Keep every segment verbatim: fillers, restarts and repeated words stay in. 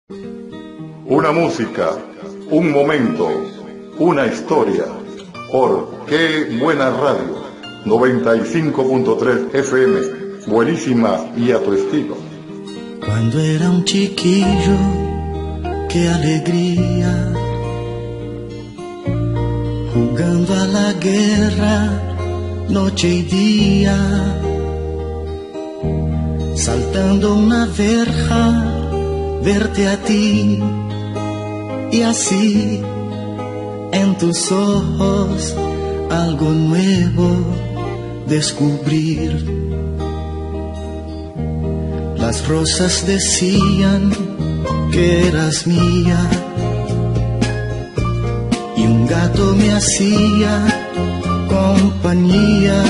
Una música, un momento, una historia. Por Qué Buena Radio, noventa y cinco punto tres F M, buenísima y a tu estilo. Cuando era un chiquillo, qué alegría, jugando a la guerra, noche y día, saltando una verja, verte a ti, y así en tus ojos algo nuevo descubrir. Las rosas decían que eras mía, y un gato me hacía compañía.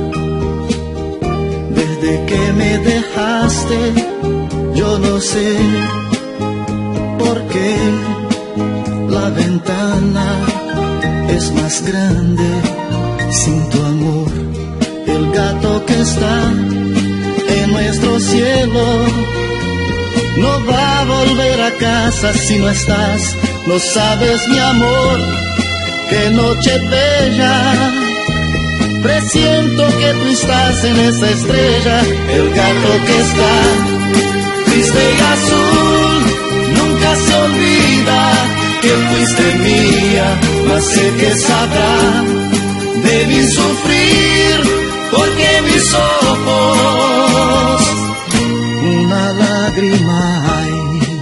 Desde que me dejaste, yo no sé por qué la ventana es más grande sin tu amor. El gato que está en nuestro cielo no va a volver a casa si no estás. No sabes, mi amor, qué noche bella, presiento que tú estás en esa estrella. El gato que está triste y azul nunca se olvida que fuiste mía, mas sé que sabrá de mí sufrir, porque mis ojos una lágrima hay.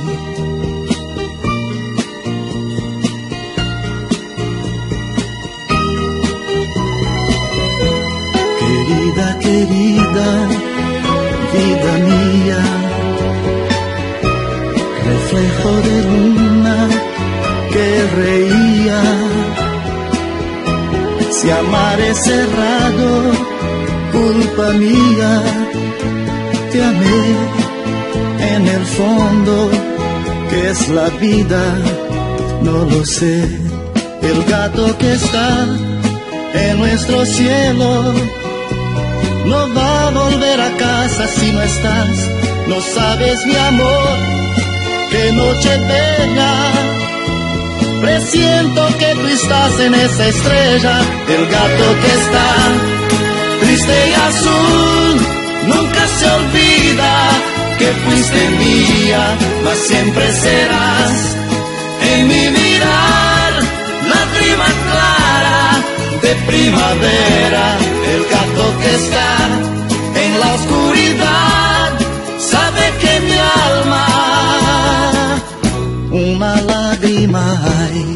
Querida, querida, vida mía, reflejo de luna que reía. Si amar es cerrado, culpa mía, te amé en el fondo, que es la vida, no lo sé. El gato que está en nuestro cielo no va a volver a casa si no estás. No sabes, mi amor, qué noche bella, presiento que tú estás en esa estrella. El gato que está triste y azul nunca se olvida que fuiste mía, mas siempre serás en mi mirar lágrima clara de primavera. El gato que está en la oscuridad sabe que mi alma una lágrima hay.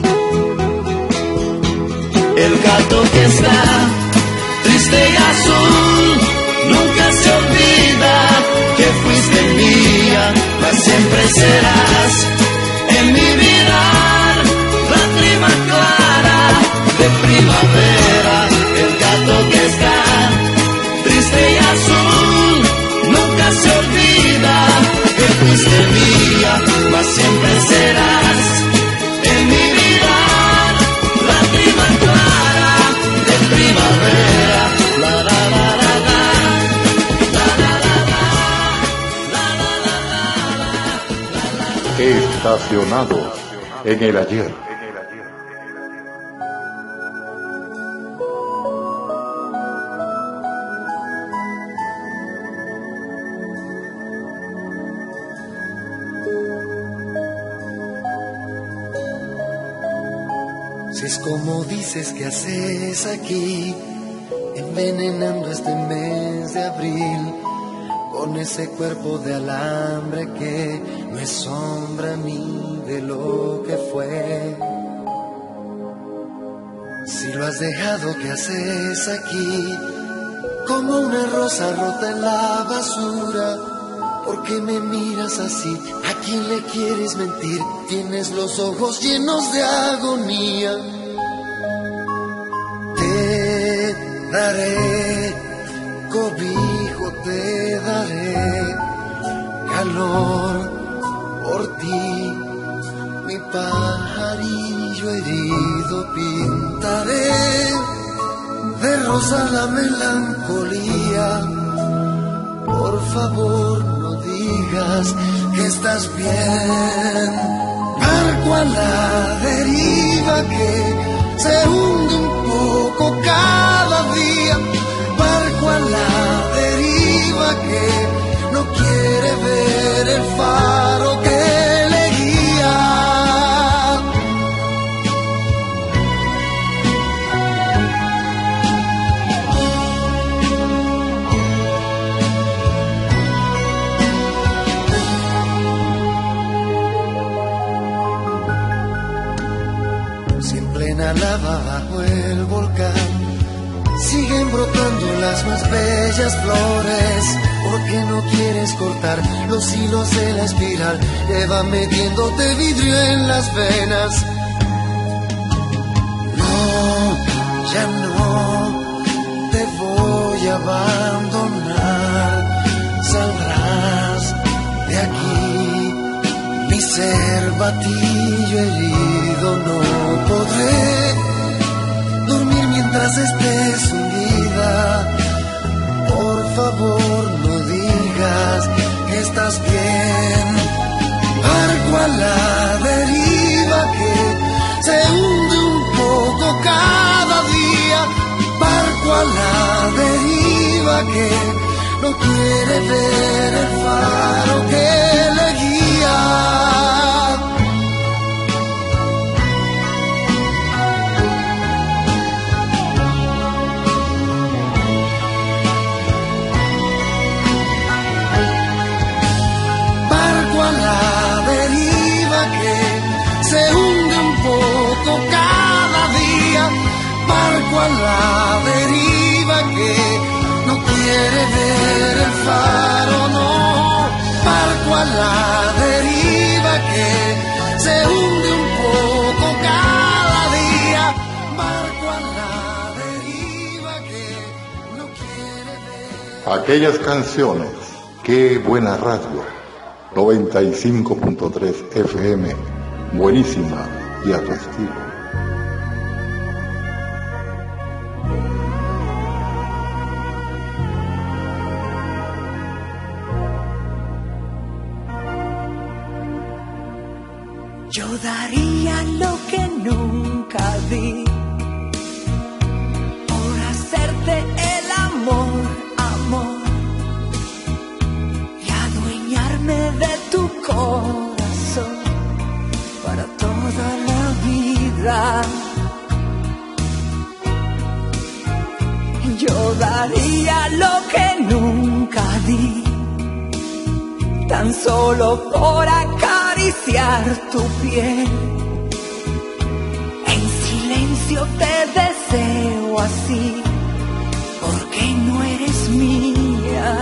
El gato que está triste y azul nunca se olvida que fuiste mía, mas siempre serás en mi mirar lágrima clara de primavera. El gato que está triste y azul nunca se olvida que fuiste mía, mas siempre serás en mi mirar lágrima clara de primavera. La la la la la, la la la la, la la la la. Estacionados en el ayer. Si es como dices que haces aquí, envenenando este mes de abril, con ese cuerpo de alambre que no es sombra ni de lo que fue. Si lo has dejado, ¿qué haces aquí? Como una rosa rota en la basura. ¿Por qué me miras así? ¿A quién le quieres mentir? Tienes los ojos llenos de agonía. Te daré cobijo, te daré calor por ti. Mi pajarillo herido pintaré de rosa la melancolía. Por favor, no digas que estás bien. se hunde un poco cada día, barco a la deriva que no quiere ver el faro que le guía. Si en plena lava bajo el volcán siguen brotando las más bellas flores, porque no quieres cortar los hilos de la espiral que va metiéndote vidrio en las venas. No, ya no te voy a abandonar, saldrás de aquí, mi ser batillo herido. No podré dormir mientras estés hundida. Por favor, no digas que estás bien. Barco a la deriva que se hunde un poco cada día. Barco a la deriva que no quiere ver el faro que le guía. Se hunde un poco cada día, barco a la deriva que no quiere ver el faro, no. Barco a la deriva que se hunde un poco cada día, barco a la deriva que no quiere ver. Aquellas canciones, qué buena radio, noventa y cinco punto tres F M. Buenísima y a tu estilo. Yo daría lo que nunca di por hacerte el amor, amor, y adueñarme de tu corazón para toda la vida. Yo daría lo que nunca di, tan solo por acariciar tu piel. En silencio te deseo así, porque no eres mía.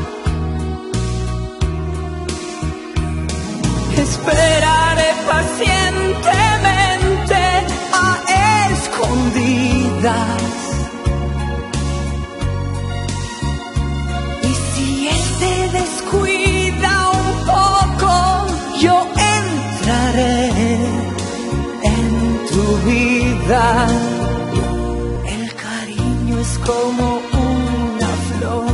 Esperaré pacientemente a escondidas. Y si él se descuida un poco, yo entraré en tu vida. El cariño es como una flor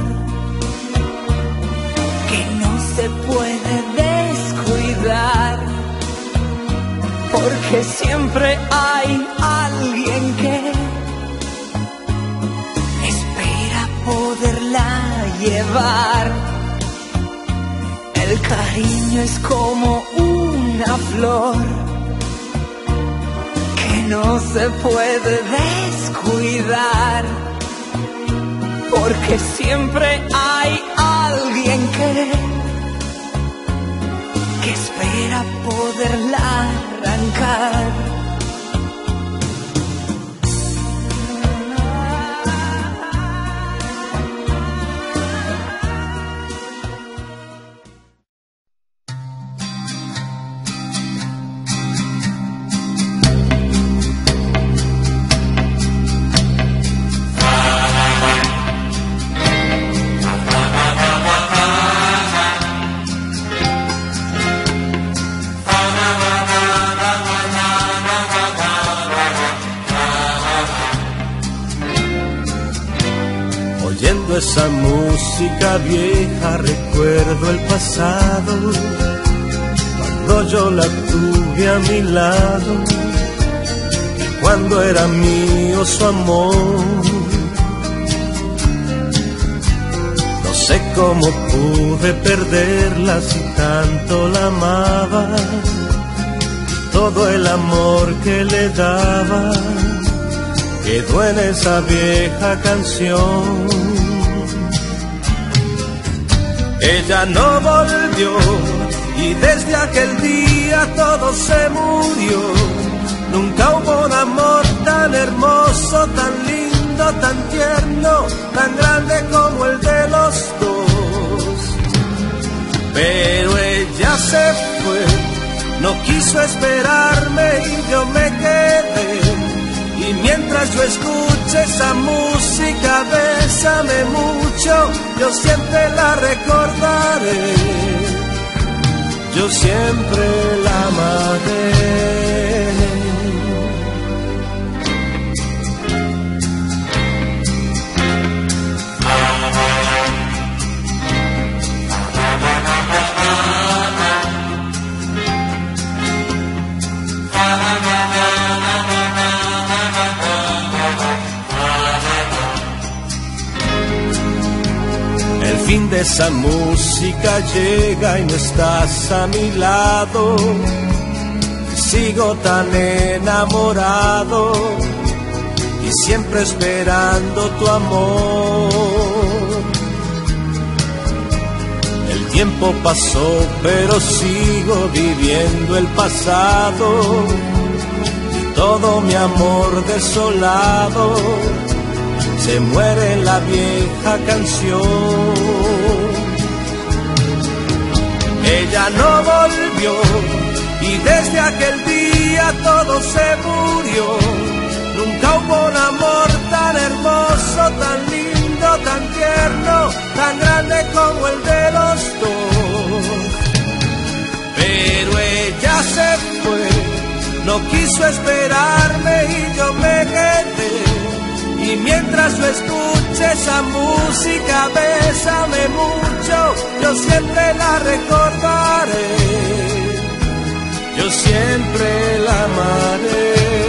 que no se puede descuidar, porque siempre hay alguien que espera poderla llevar. El cariño es como una flor que no se puede descuidar, porque siempre hay alguien que que espera poderla arrancar. Esa música vieja recuerdo el pasado, cuando yo la tuve a mi lado, y cuando era mío su amor. No sé cómo pude perderla si tanto la amaba, y todo el amor que le daba quedó en esa vieja canción. Ella no volvió y desde aquel día todo se murió. Nunca hubo un amor tan hermoso, tan lindo, tan tierno, tan grande como el de los dos. Pero ella se fue, no quiso esperarme y yo me quedé. Y mientras yo escuche esa música, bésame mucho, yo siempre la recordaré, yo siempre la amaré. El fin de esa música llega y no estás a mi lado. Sigo tan enamorado y siempre esperando tu amor. El tiempo pasó, pero sigo viviendo el pasado y todo mi amor desolado se muere en la vieja canción. Ella no volvió y desde aquel día todo se murió. Nunca hubo un amor tan hermoso, tan lindo, tan tierno, tan grande como el de los dos. Pero ella se fue, no quiso esperarme y yo me quedé. Y mientras yo escuche esa música, bésame mucho, yo siempre la recordaré, yo siempre la amaré.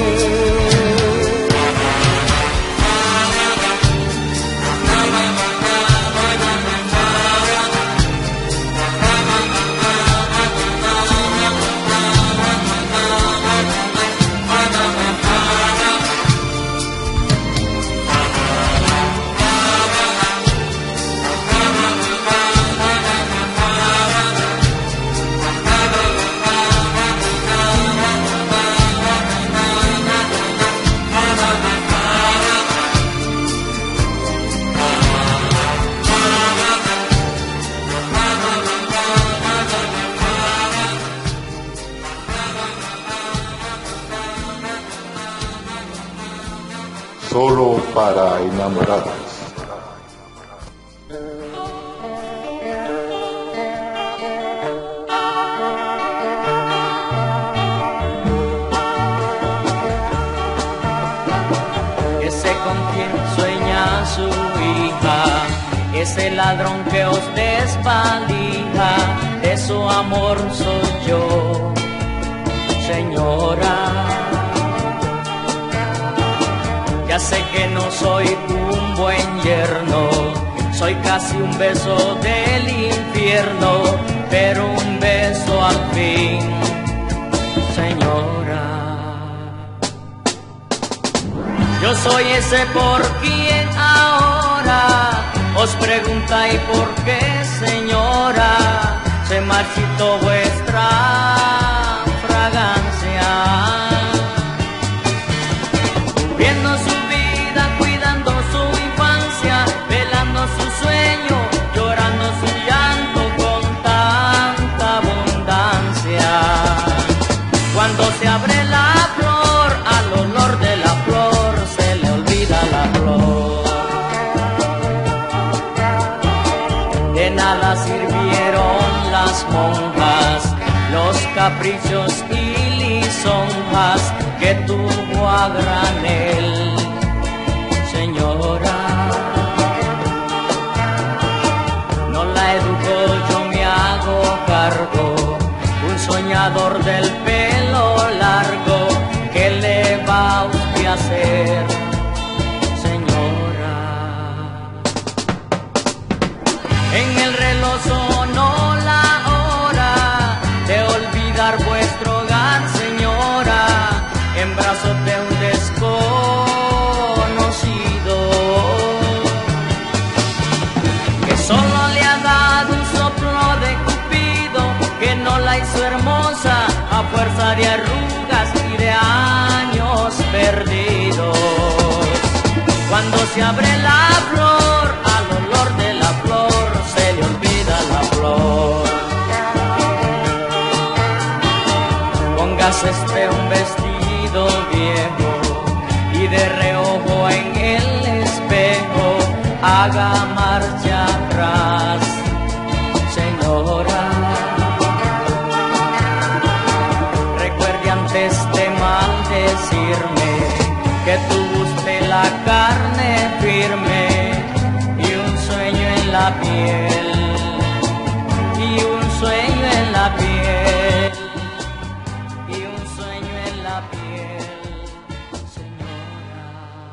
Solo para enamorados. Ese con quien sueña su hija, ese ladrón que os desvalija, de su amor soy yo, señora. Ya sé que no soy un buen yerno, soy casi un beso del infierno, pero un beso al fin, señora. Yo soy ese por quien ahora os pregunta y por qué, señora, se marchitó vuestra fragancia. Viendo su vida, cuidando su infancia, velando su sueño, llorando su llanto con tanta abundancia. Cuando se abre la flor, al olor de la flor se le olvida la flor. De nada sirvieron las monjas, los caprichos y lisonjas que tuvo a granel, señora. No la educo, yo me hago cargo, un soñador del pelo largo que le va a usted fuerza de arrugas y de años perdidos. Cuando se abre la flor, al olor de la flor se le olvida la flor. Póngase este un vestido viejo y de reojo en el espejo haga marcha atrás, señora. Recuerde antes de maldecirme que tuvo usted la carne firme y un sueño en la piel, y un sueño en la piel, y un sueño en la piel, señora.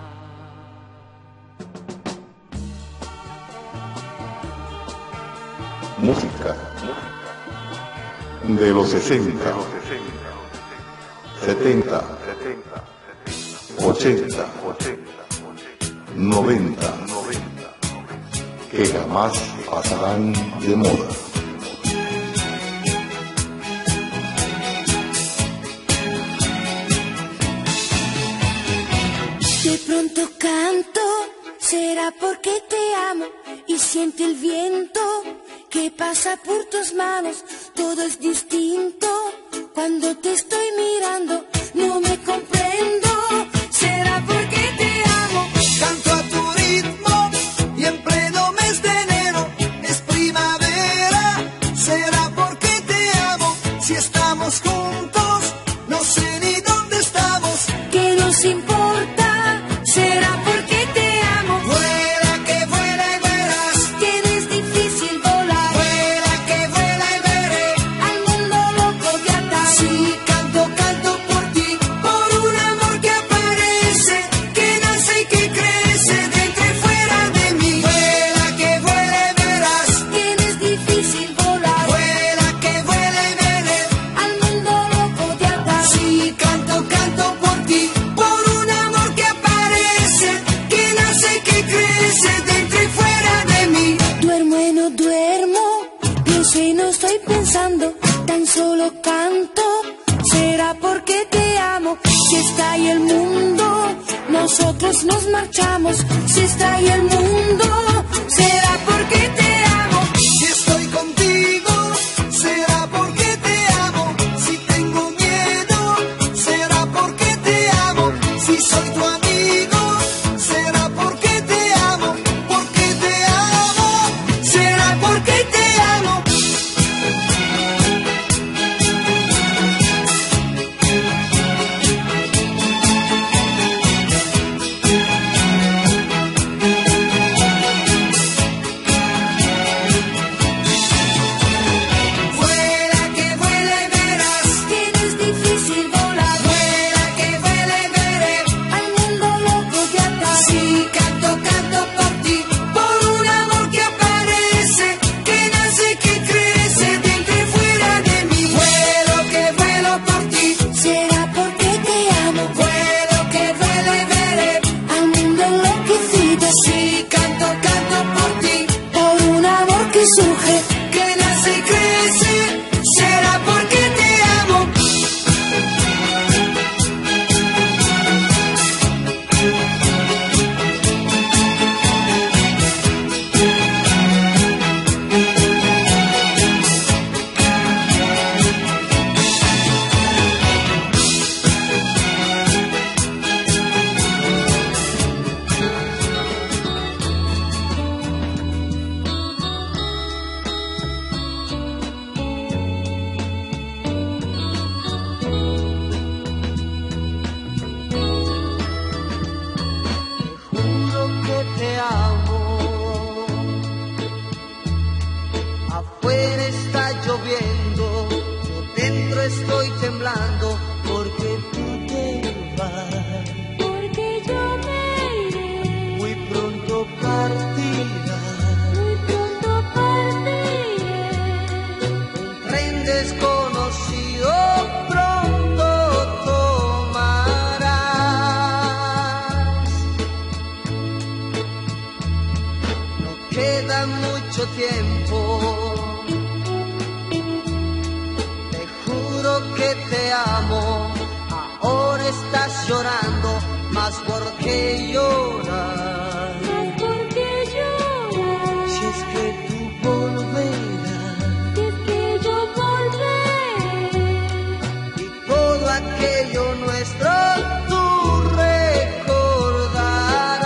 Música de los sesenta, setenta, ochenta, noventa, que jamás pasarán de moda. De pronto canto, será porque te amo y siente el viento que pasa por tus manos. Todo es distinto cuando te estoy mirando. No me comprendo, será porque te amo. Canto a tu ritmo y en pleno mes de enero es primavera. Será porque te amo. Si estamos juntos, no sé ni dónde estamos. ¿Qué nos importa? Será porque te amo. Vuela que vuela y verás. Tienes difícil volar. Vuela que vuela y veré. Al mundo loco de atar. Sí, canto, canto por ti, por un amor que aparece, que nace y que crece dentro y fuera de mí. Vuela que vuela y verás. Tienes difícil volar. Vuela que vuela y veré. Al mundo loco de atar. Sí, canto, canto por ti, por un amor que aparece, que nace y que crece dentro y fuera de mí. Duermo y no duermo, pienso y no estoy pensando, tan solo canto. Será porque te amo. Si está ahí el mundo, nosotros nos marchamos. Si está ahí el mundo, será porque te amo. Si estoy contigo, será porque te amo. Si tengo miedo, será porque te amo. Si soy tu amigo, será porque te amo. Porque te amo, será porque te amo. Vuela que vuela y verás. Tienes difícil volar. Vuela que vuela y veré. Al mundo loco de atar. Sí, canto, canto por ti, por un amor que aparece, que nace y que crece dentro y fuera de mí. Vuelo que vuelo por ti, Será porque te amo. vuelo que vuelo y veré. Al mundo enloquecido. Sí, canto, canto por ti, Por un amor que surge. que nace y crece, será porque te amo. Juro que te amo. Afuera está lloviendo, yo dentro estoy temblando porque tú te vas. Porque yo me iré. Muy pronto partirás. Muy pronto partiré. Un tren desconocido pronto tomarás. No queda mucho tiempo. Te juro que te te amo, ahora estás llorando, más por qué llorar. Más por qué llorar. Si es que tú volverás, Si es que yo volveré. y todo aquello nuestro tú recordarás.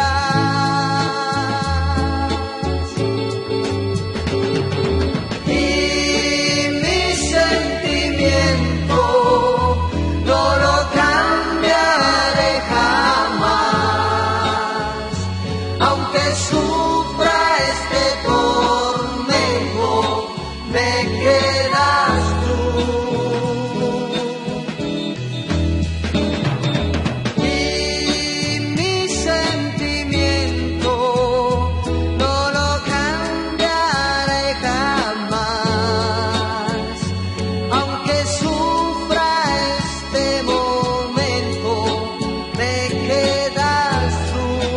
Y mi sentimiento no lo cambiaré jamás, aunque sufra este tormento, me quedas tú. Y mi sentimiento no lo cambiaré jamás, aunque sufra este momento, me quedas tú.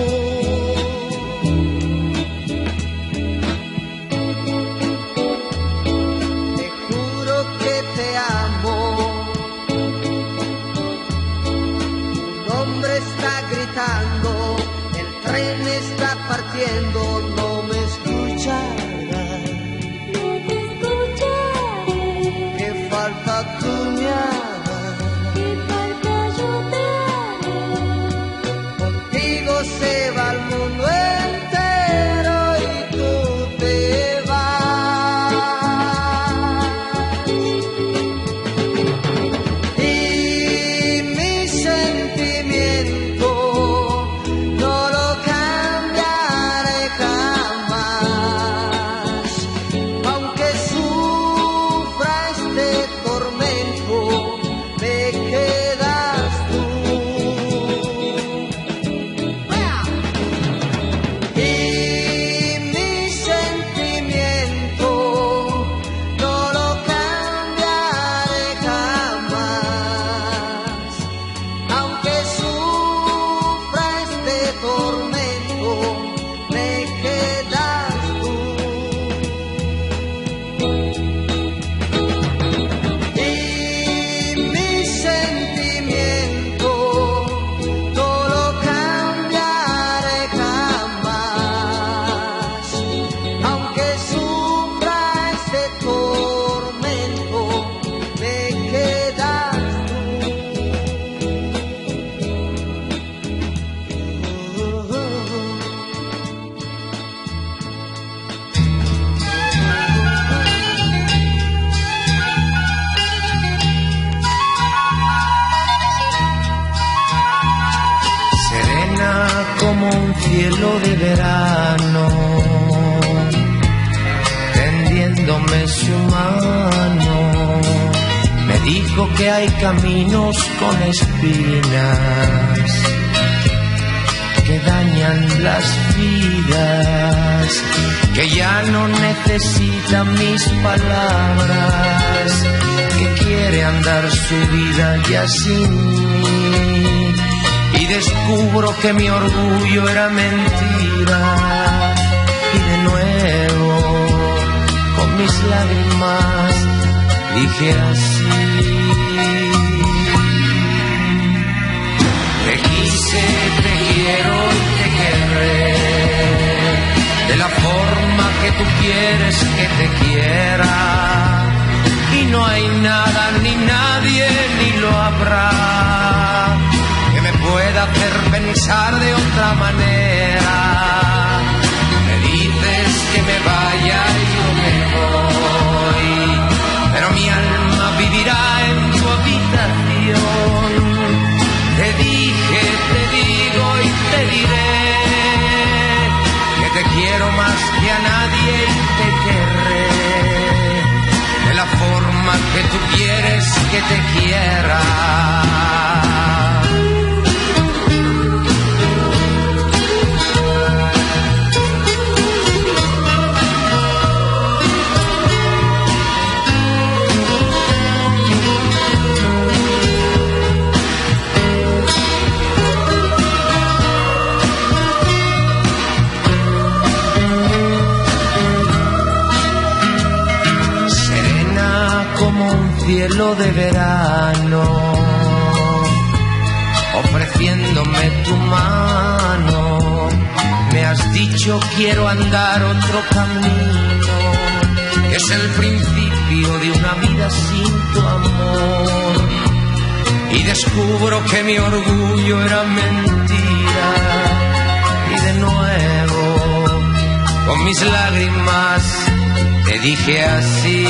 Te juro que te amo. Un hombre está gritando, el tren está partiendo, no me escuchará. No te escucharé. Que falta tú me hagas. ¿Qué falta yo te haré? Contigo se va el mundo entero y tú te vas. Y mi sentimiento no lo cambiaré jamás, aunque sufra este tormento, me quedas tú. Y mi sentimiento no lo cambiaré jamás, aunque sufra este tormento, me quedas tú. Y mi sentimiento no lo cambiaré jamás, aunque sufra este tormento, me quedas Serena como un cielo de verano, tendiéndome su mano, me dijo que hay caminos con espinas que dañan las vidas, que ya no necesita mis palabras, que quiere andar su vida ya sin mí. Y descubro que mi orgullo era mentira, y de nuevo con mis lágrimas dije así: te quise, te quiero y te querré, de la forma que tú quieres que te quiera, y no hay nada ni nadie ni lo habrá que me pueda hacer pensar de otra manera. Me dices que me vaya y yo me voy, pero mi alma vivirá en tu habitación. Te dije, te digo y te diré que te quiero más que a nadie y te querré de la forma que tú quieres que te quiera. cielo de verano, ofreciéndome tu mano. Me has dicho quiero andar otro camino, que es el principio de una vida sin tu amor. Y descubro que mi orgullo era mentira, y de nuevo con mis lágrimas te dije así.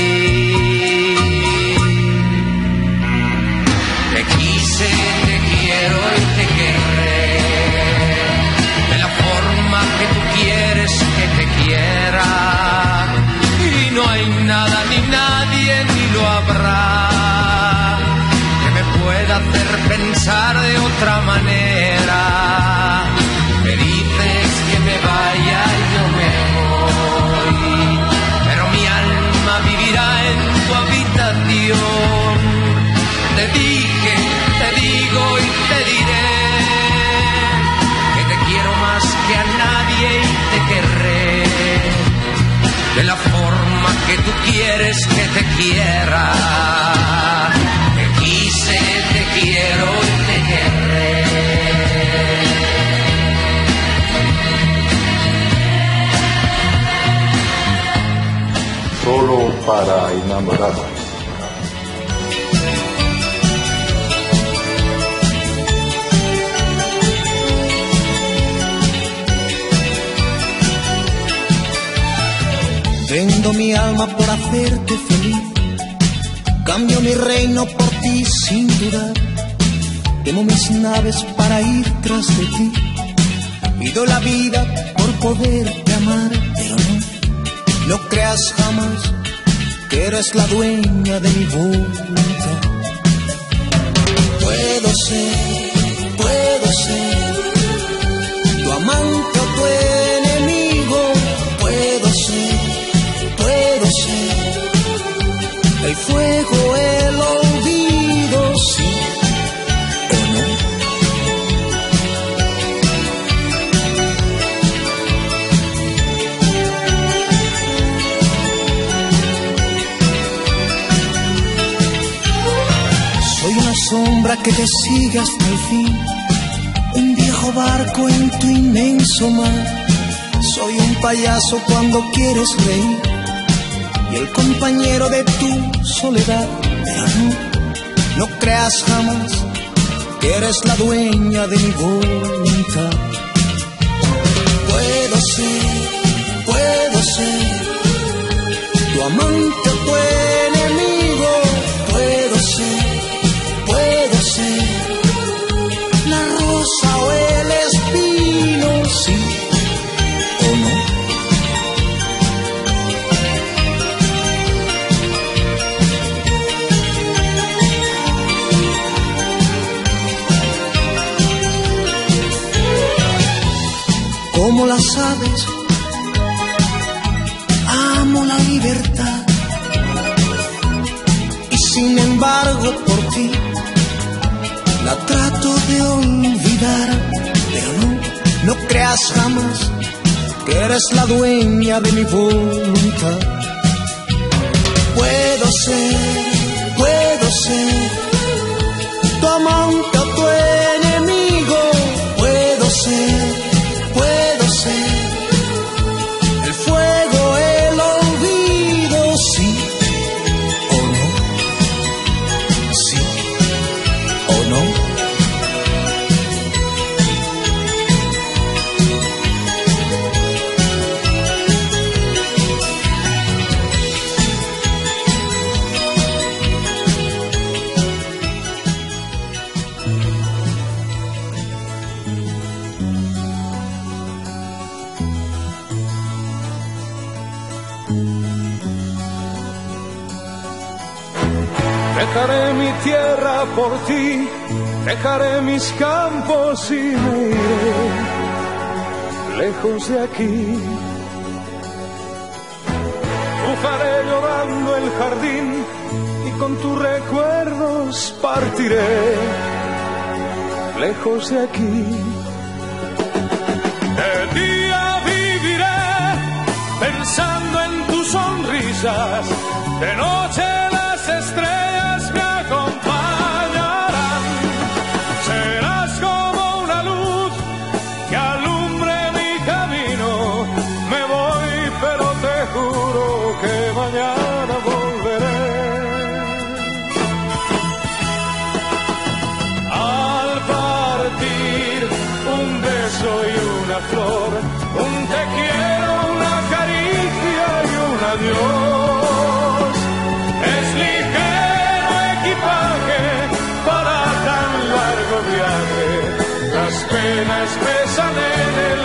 Te quise, te quiero y te querré, de la forma que tú quieres que te quiera. Y no hay nada ni nadie ni lo habrá que me pueda hacer pensar de otra manera. Me dices que me vaya y yo me voy, pero mi alma vivirá en tu habitación. Te dije, te digo y te diré que te quiero más que a nadie y te querré de la forma que tú quieres que te quiera. Te quise, te quiero y te querré. Solo para enamorarnos. Vendo mi alma por hacerte feliz, cambio mi reino por ti sin dudar, quemo mis naves para ir tras de ti, y doy la vida por poderte amar, pero no, no creas jamás que eres la dueña de mi voluntad. Puedo ser, puedo ser tu amante o tu enemigo, puedo ser, puedo ser el fuego, el olvido, sí o no. Soy una sombra que te sigue hasta el fin, un viejo barco en tu inmenso mar. Soy un payaso cuando quieres reír y el compañero de tu soledad. Pero no, no creas jamás que eres la dueña de mi voluntad. Puedo ser, puedo ser tu amante o tu enemigo, puedo ser, puedo ser la rosa o el espino, sí o no. Como las aves, amo la libertad, y sin embargo por ti la trato de olvidar. Pero no, no creas jamás que eres la dueña de mi voluntad. Puedo ser, puedo ser tu amante o tu enemigo, puedo ser, puedo ser el fuego, el olvido, sí o no, sí o no. Dejaré mi tierra por ti, dejaré mis campos y me iré lejos de aquí. Bufaré llorando el jardín y con tus recuerdos partiré lejos de aquí. De día viviré pensando en tus sonrisas, de noche las estrellas me acompañarán. Serás como beso y una flor, un te quiero, una caricia y un adiós. Es ligero equipaje para tan largo viaje, las penas pesan en el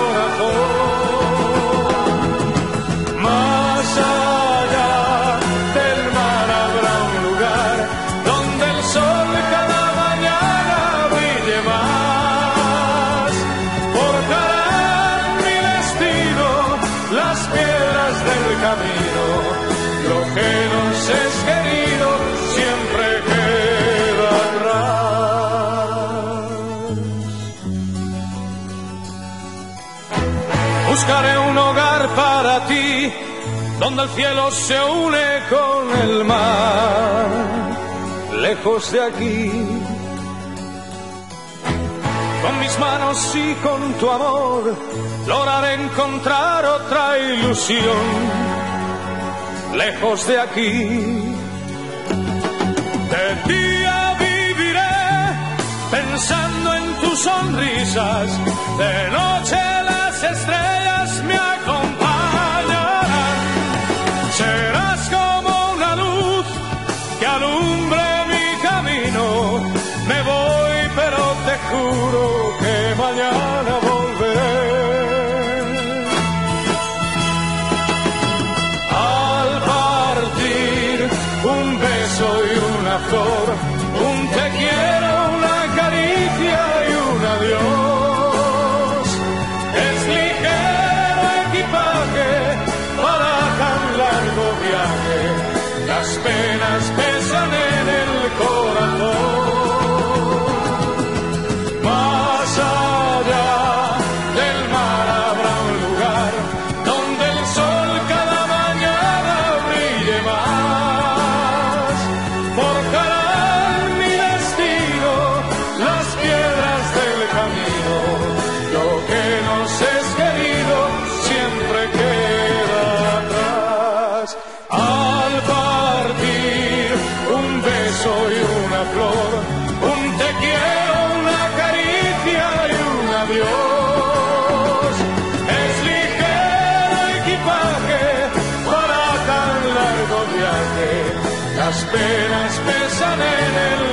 corazón. Más allá del mar habrá un lugar donde el sol cada mañana brille más. Forjarán mi destino las piedras del camino, lo que nos es querido siempre queda atrás. Buscaré un hogar para ti, donde el cielo se une con el mar, lejos de aquí. Con mis manos y con tu amor lograré encontrar otra ilusión, lejos de aquí. De día viviré pensando en tus sonrisas, de noche las estrellas me acompañarán. Serás como una luz que alumbre mi camino. Me voy, pero te juro que mañana volveré. Al partir, un beso y una flor, un te quiero, una caricia y un adiós. Es ligero equipaje para tan largo viaje, las penas pesan en el corazón. Más allá del mar habrá un lugar donde el sol cada mañana brille más. Forjarán mi destino las piedras del camino, lo que nos es querido siempre queda atrás. Al partir, un beso y una flor, un te quiero, una caricia y un adiós. Es ligero equipaje para tan largo viaje, las penas pesan en el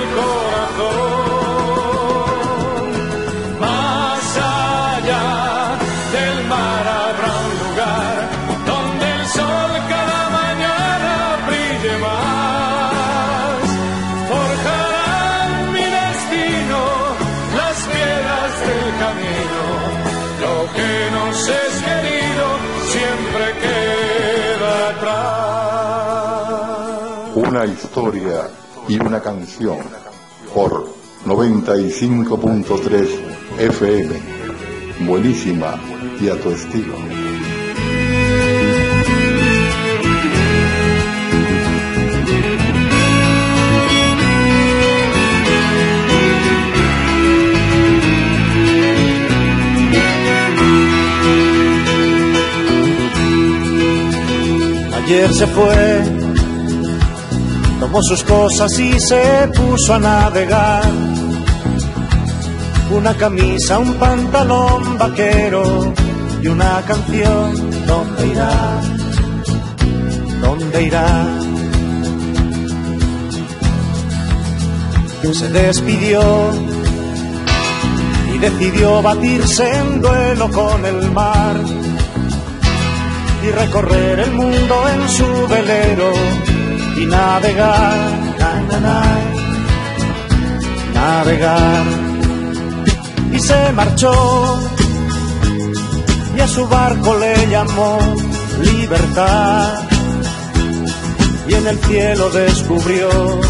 corazón. Más allá del mar habrá un lugar donde el sol cada mañana brille más. Forjarán mi destino las piedras del camino, lo que nos es querido siempre queda atrás. Una historia y una canción por noventa y cinco punto tres F M. Buenísima y a tu estilo. Ayer se fue, tomó sus cosas y se puso a navegar. Una camisa, un pantalón vaquero y una canción. ¿Dónde irá? ¿Dónde irá? Se despidió y decidió batirse en duelo con el mar y recorrer el mundo en su velero y navegar, na, na, na, navegar. Y se marchó y a su barco le llamó libertad, y en el cielo descubrió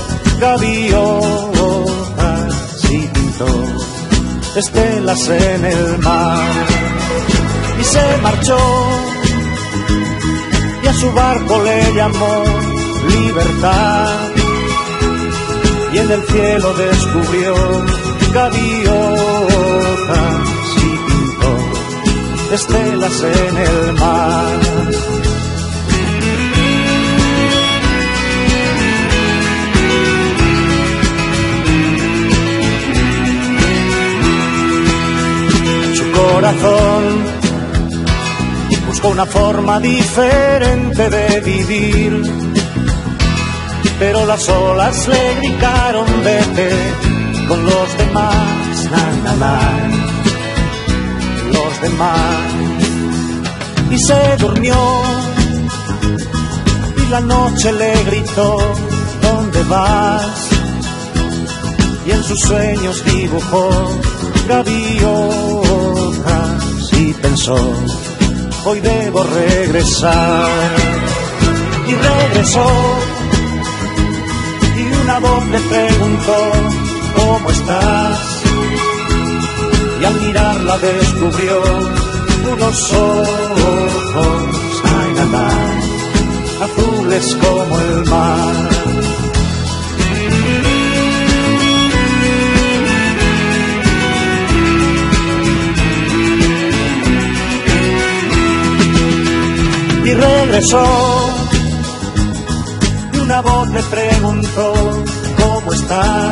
gaviotas y pintó estelas en el mar. Y se marchó y a su barco le llamó libertad, y en el cielo descubrió gaviotas y pintó estelas en el mar. corazón buscó una forma diferente de vivir, pero las olas le gritaron vete con los demás, na, na, na, los demás. Y se durmió y la noche le gritó ¿dónde vas? Y en sus sueños dibujó gaviotas y pensó hoy debo regresar. Y regresó y una voz le preguntó ¿cómo estás? Y al mirarla descubrió unos ojos, ay, ay, ay, azules como el mar. Y regresó y una voz le preguntó ¿cómo estás?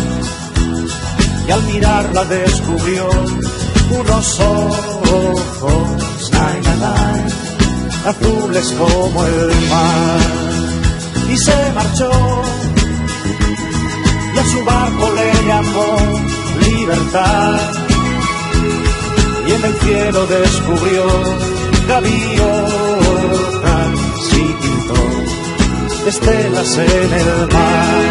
Y al mirarla descubrió unos ojos, ay, ay, ay, azules como el mar. Y se marchó y a su barco le llamó libertad. Y en el cielo descubrió gaviotas y pintó estelas en el mar.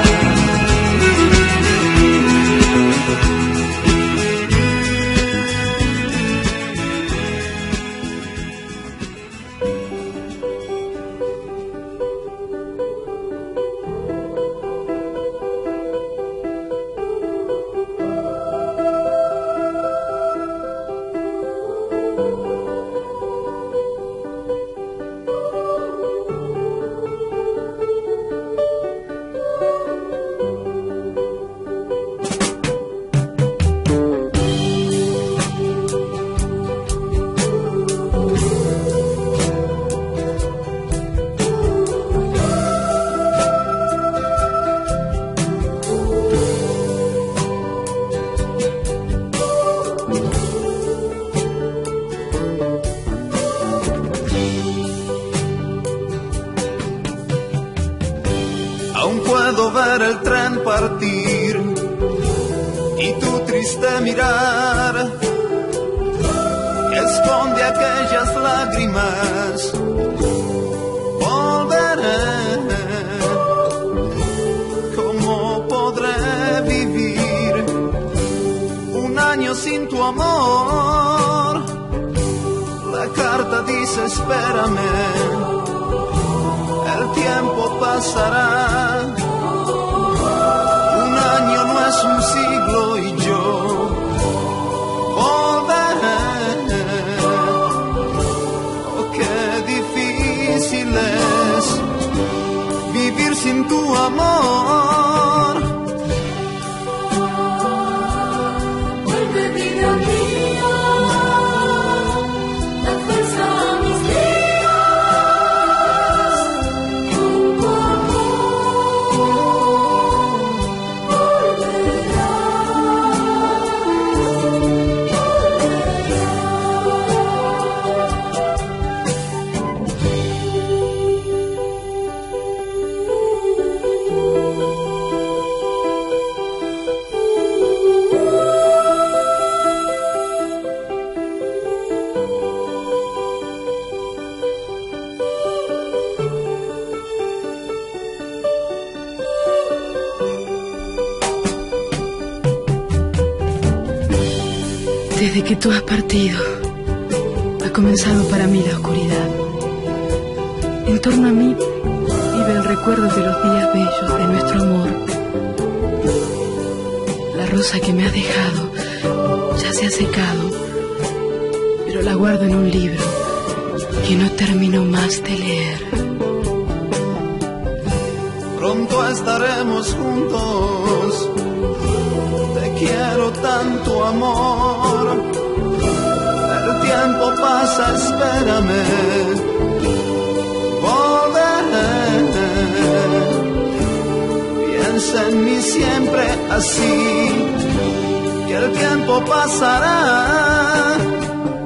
Desde que tú has partido, ha comenzado para mí la oscuridad. En torno a mí vive el recuerdo de los días bellos de nuestro amor. La rosa que me has dejado ya se ha secado, pero la guardo en un libro que no termino más de leer. Pronto estaremos juntos. Te quiero tanto, amor. El tiempo pasa, espérame. Volveré. Piensa en mí siempre así, que el tiempo pasará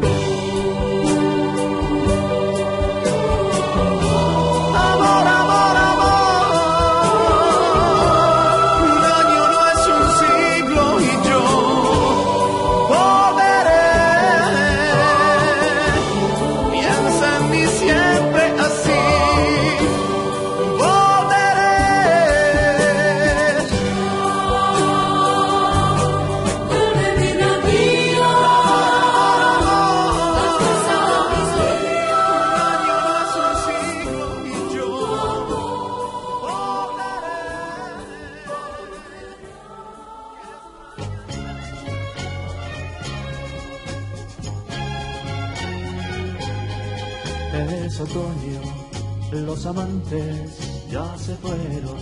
Es otoño, los amantes ya se fueron.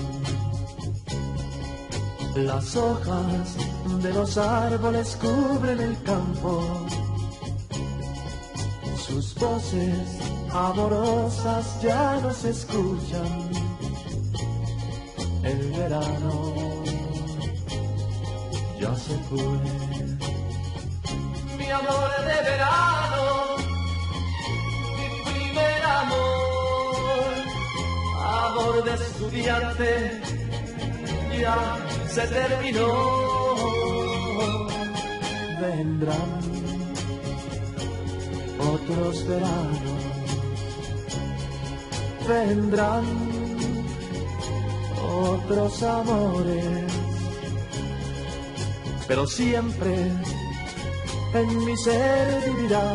Las hojas de los árboles cubren el campo. Sus voces amorosas ya no se escuchan. El verano ya se fue. Mi amor de verano, mi primer amor, amor de estudiante, ya se terminó. Vendrán otros veranos, vendrán otros amores, pero siempre en mi ser vivirá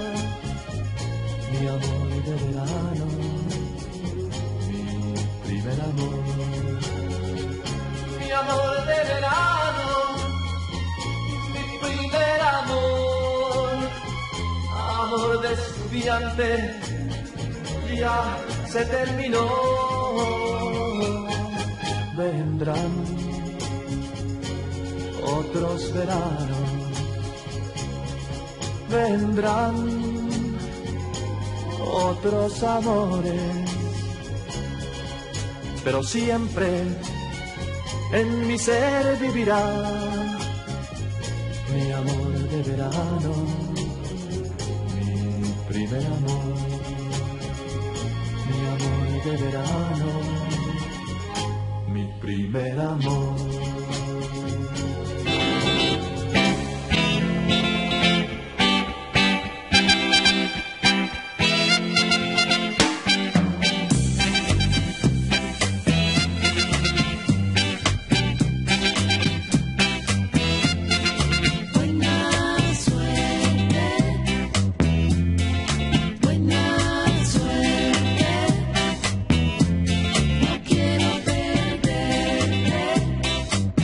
mi amor de verano, mi primer amor. Mi amor de verano, mi primer amor, amor de estudiante, ya se terminó. Vendrán otros veranos, vendrán otros amores, pero siempre en mi ser vivirá mi amor de verano, mi primer amor, mi amor de verano, mi primer amor. Quiero perderte.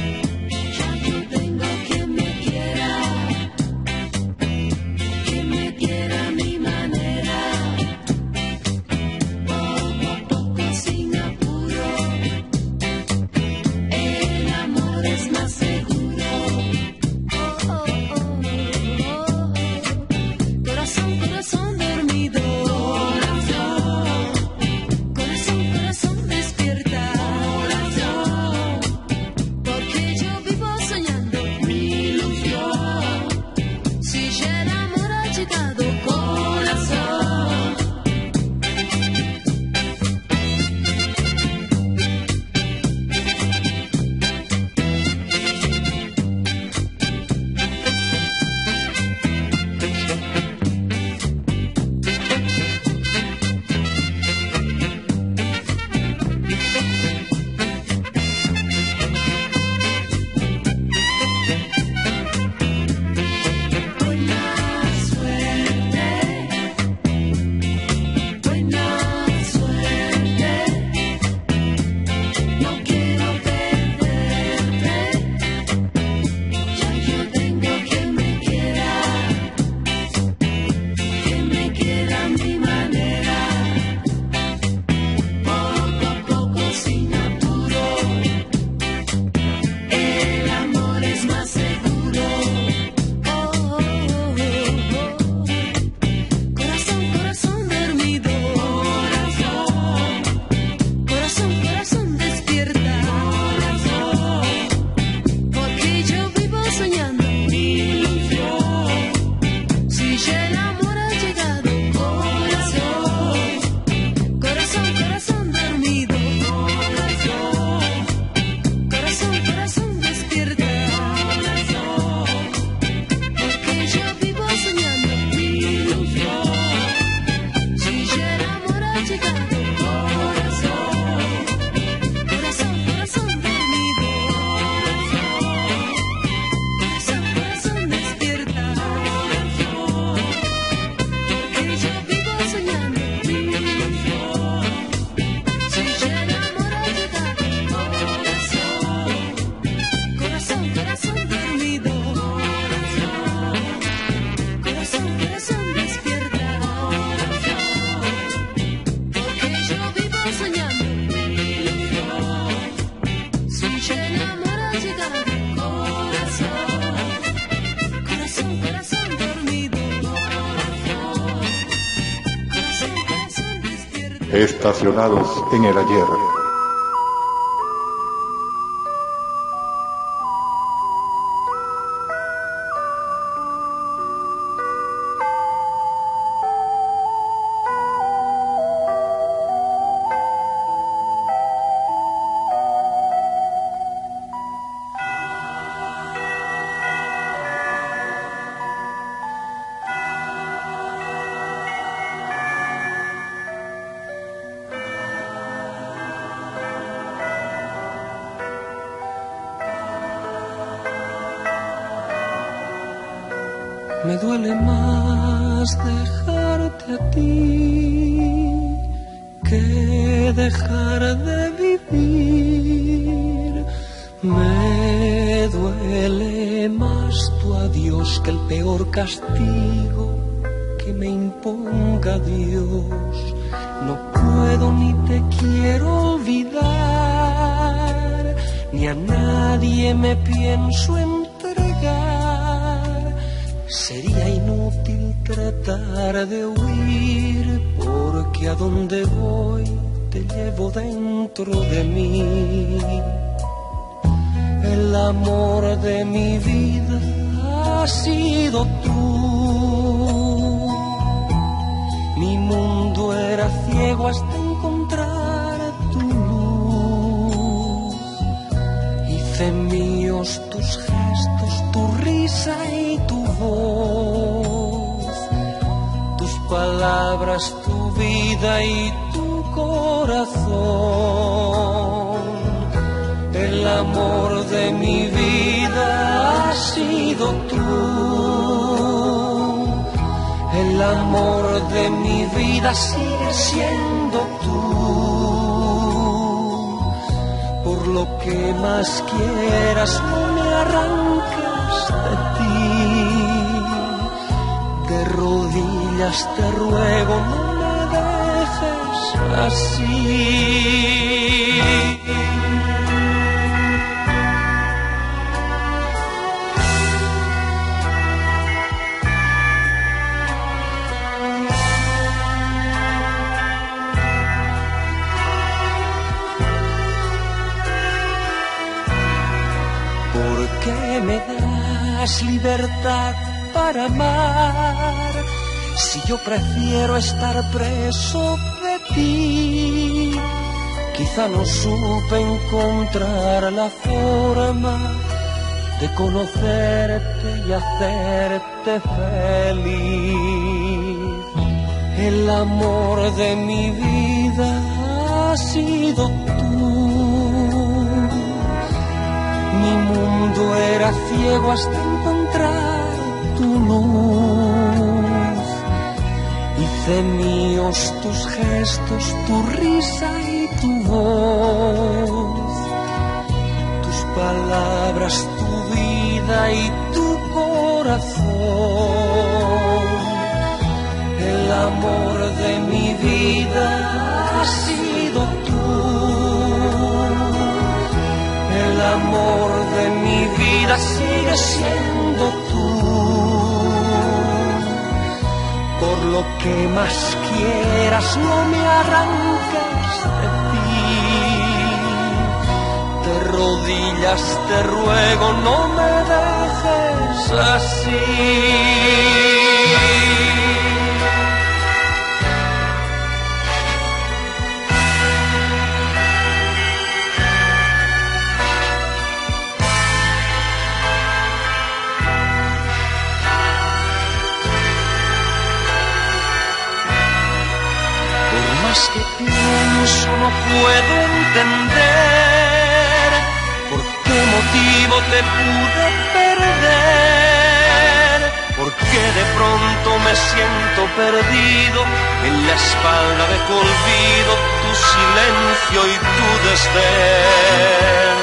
estacionados en el ayer. Me duele más dejarte a ti que dejar de vivir. Me duele más tu adiós que el peor castigo que me imponga Dios. No puedo ni te quiero olvidar, ni a nadie me pienso entregar. Sería inútil tratar de huir, porque a donde voy te llevo dentro de mí. El amor de mi vida has sido tú. Mi mundo era ciego hasta encontrar tu luz. Hice míos tus gestos, tu risa y tu voz, tus palabras, tu vida y tu corazón. El amor de mi vida has sido tú. El amor de mi vida sigue siendo tú. Por lo que más quieras, no me arranques de ti. De rodillas te ruego, no me dejes así. Me das libertad para amar, si yo prefiero estar preso de ti. Quizá no supe encontrar la forma de conocerte y hacerte feliz. El amor de mi vida ha sido tú. Mi mundo era ciego hasta encontrar tu luz. Hice míos tus gestos, tu risa y tu voz, tus palabras, tu vida y tu corazón. El amor de mi vida ha sido tú. El amor de mi vida sigue siendo tú. Por lo que más quieras, no me arranques de ti. De rodillas te ruego, no me dejes así. Que pienso no puedo entender por qué motivo te pude perder, porque de pronto me siento perdido en la espalda de tu olvido, tu silencio y tu desdén.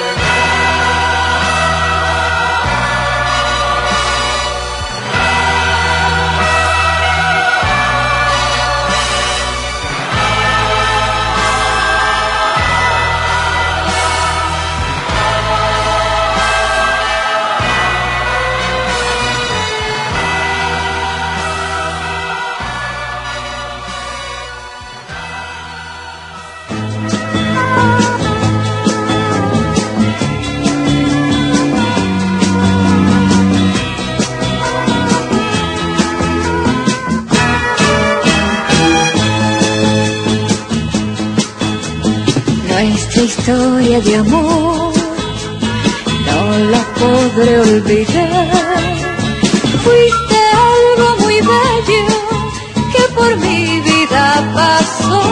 historia de amor no la podré olvidar. Fuiste algo muy bello que por mi vida pasó,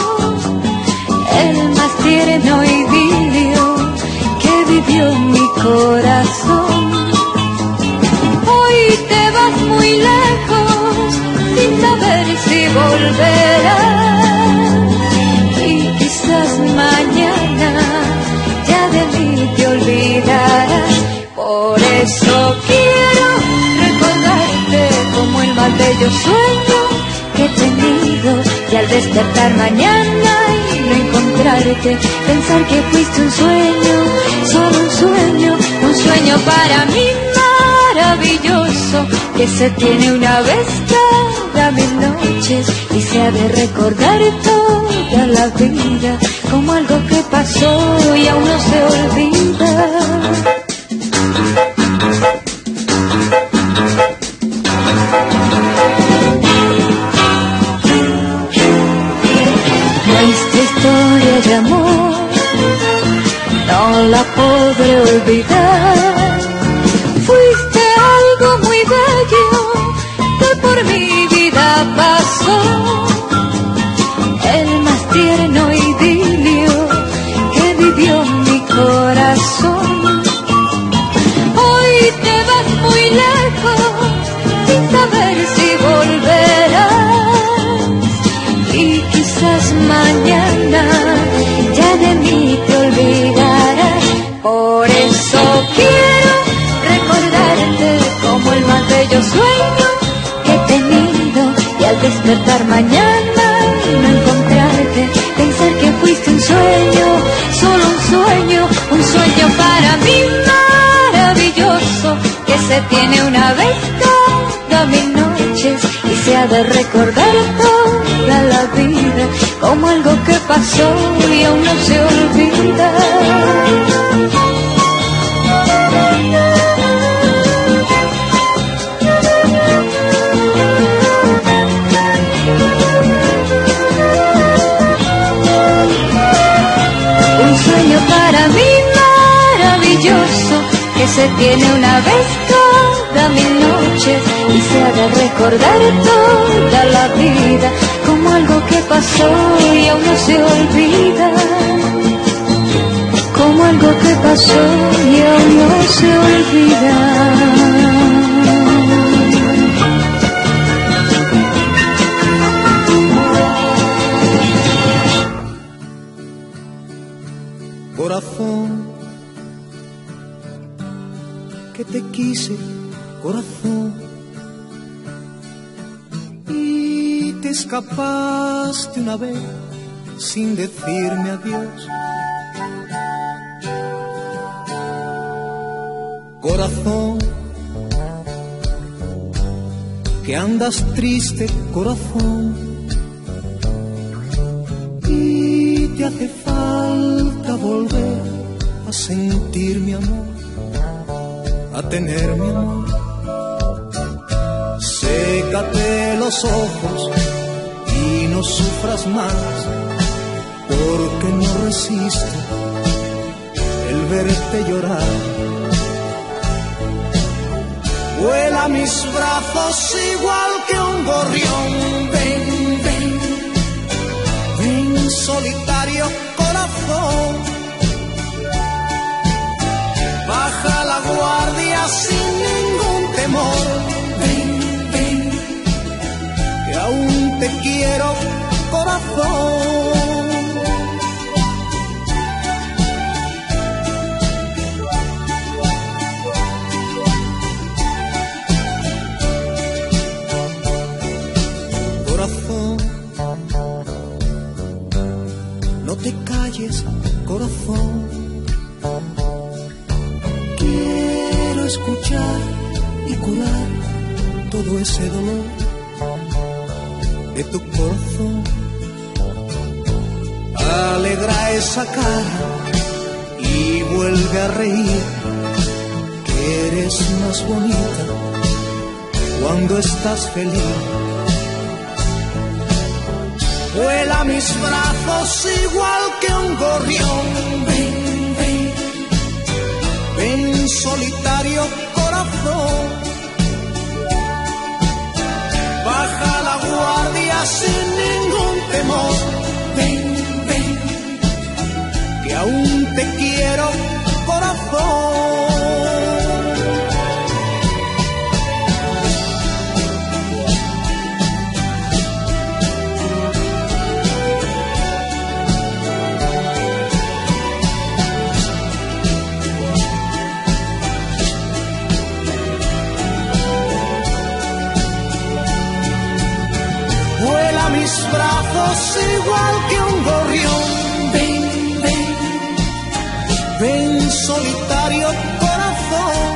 el más tierno idilio que vivió mi corazón. Hoy te vas muy lejos sin saber si volverás, y quizás mañana ya de mí te olvidarás. Por eso quiero recordarte como el más bello sueño que he tenido, y al despertar mañana y no encontrarte, pensar que fuiste un sueño, solo un sueño, un sueño para mí maravilloso, que se tiene una vez cada mil noches y se ha de recordar toda la vida como algo que pasó y aún no se olvida. Nuestra historia de amor no la podré olvidar. Fuiste algo muy bello que por mi vida pasó, el más tierno idilio que vivió mi corazón. Hoy te vas muy lejos sin saber si volverás, y quizás mañana ya de mí te olvidarás. Por eso quiero recordarte como el más bello sueño que he tenido, y al despertar mañana y no encontrarte, pensar que fuiste un sueño, solo un sueño, un sueño para mí maravilloso, que se tiene una vez cada mil noches y se ha de recordar toda la vida como algo que pasó y aún no se olvida. Un sueño para mí maravilloso, que se tiene una vez cada mil noches y se ha de recordar toda la vida como algo que pasó y aún no se olvida, como algo que pasó y aún no se olvida. Corazón, que te quise, corazón, y te escapaste una vez sin decirme adiós. Corazón, que andas triste, corazón, y te hace falta volver a sentir mi amor, a tener mi amor. Sécate los ojos y no sufras más, porque no resisto el verte llorar. Vuela a mis brazos igual que un gorrión, ven, ven, ven solitario corazón. Baja la guardia sin ningún temor, ven, ven, que aún te quiero, corazón. Corazón, no te calles, corazón. Quiero escuchar y curar todo ese dolor de tu corazón. Alegra esa cara y vuelve a reír, que eres más bonita cuando estás feliz. vuela a mis brazos igual que un gorrión. Ven, ven, ven solitario corazón, baja la guardia sin ningún temor. Ven, ven, que aún te quiero corazón. Vuela a mis brazos igual que un gorrión. Ven, ven, ven solitario corazón,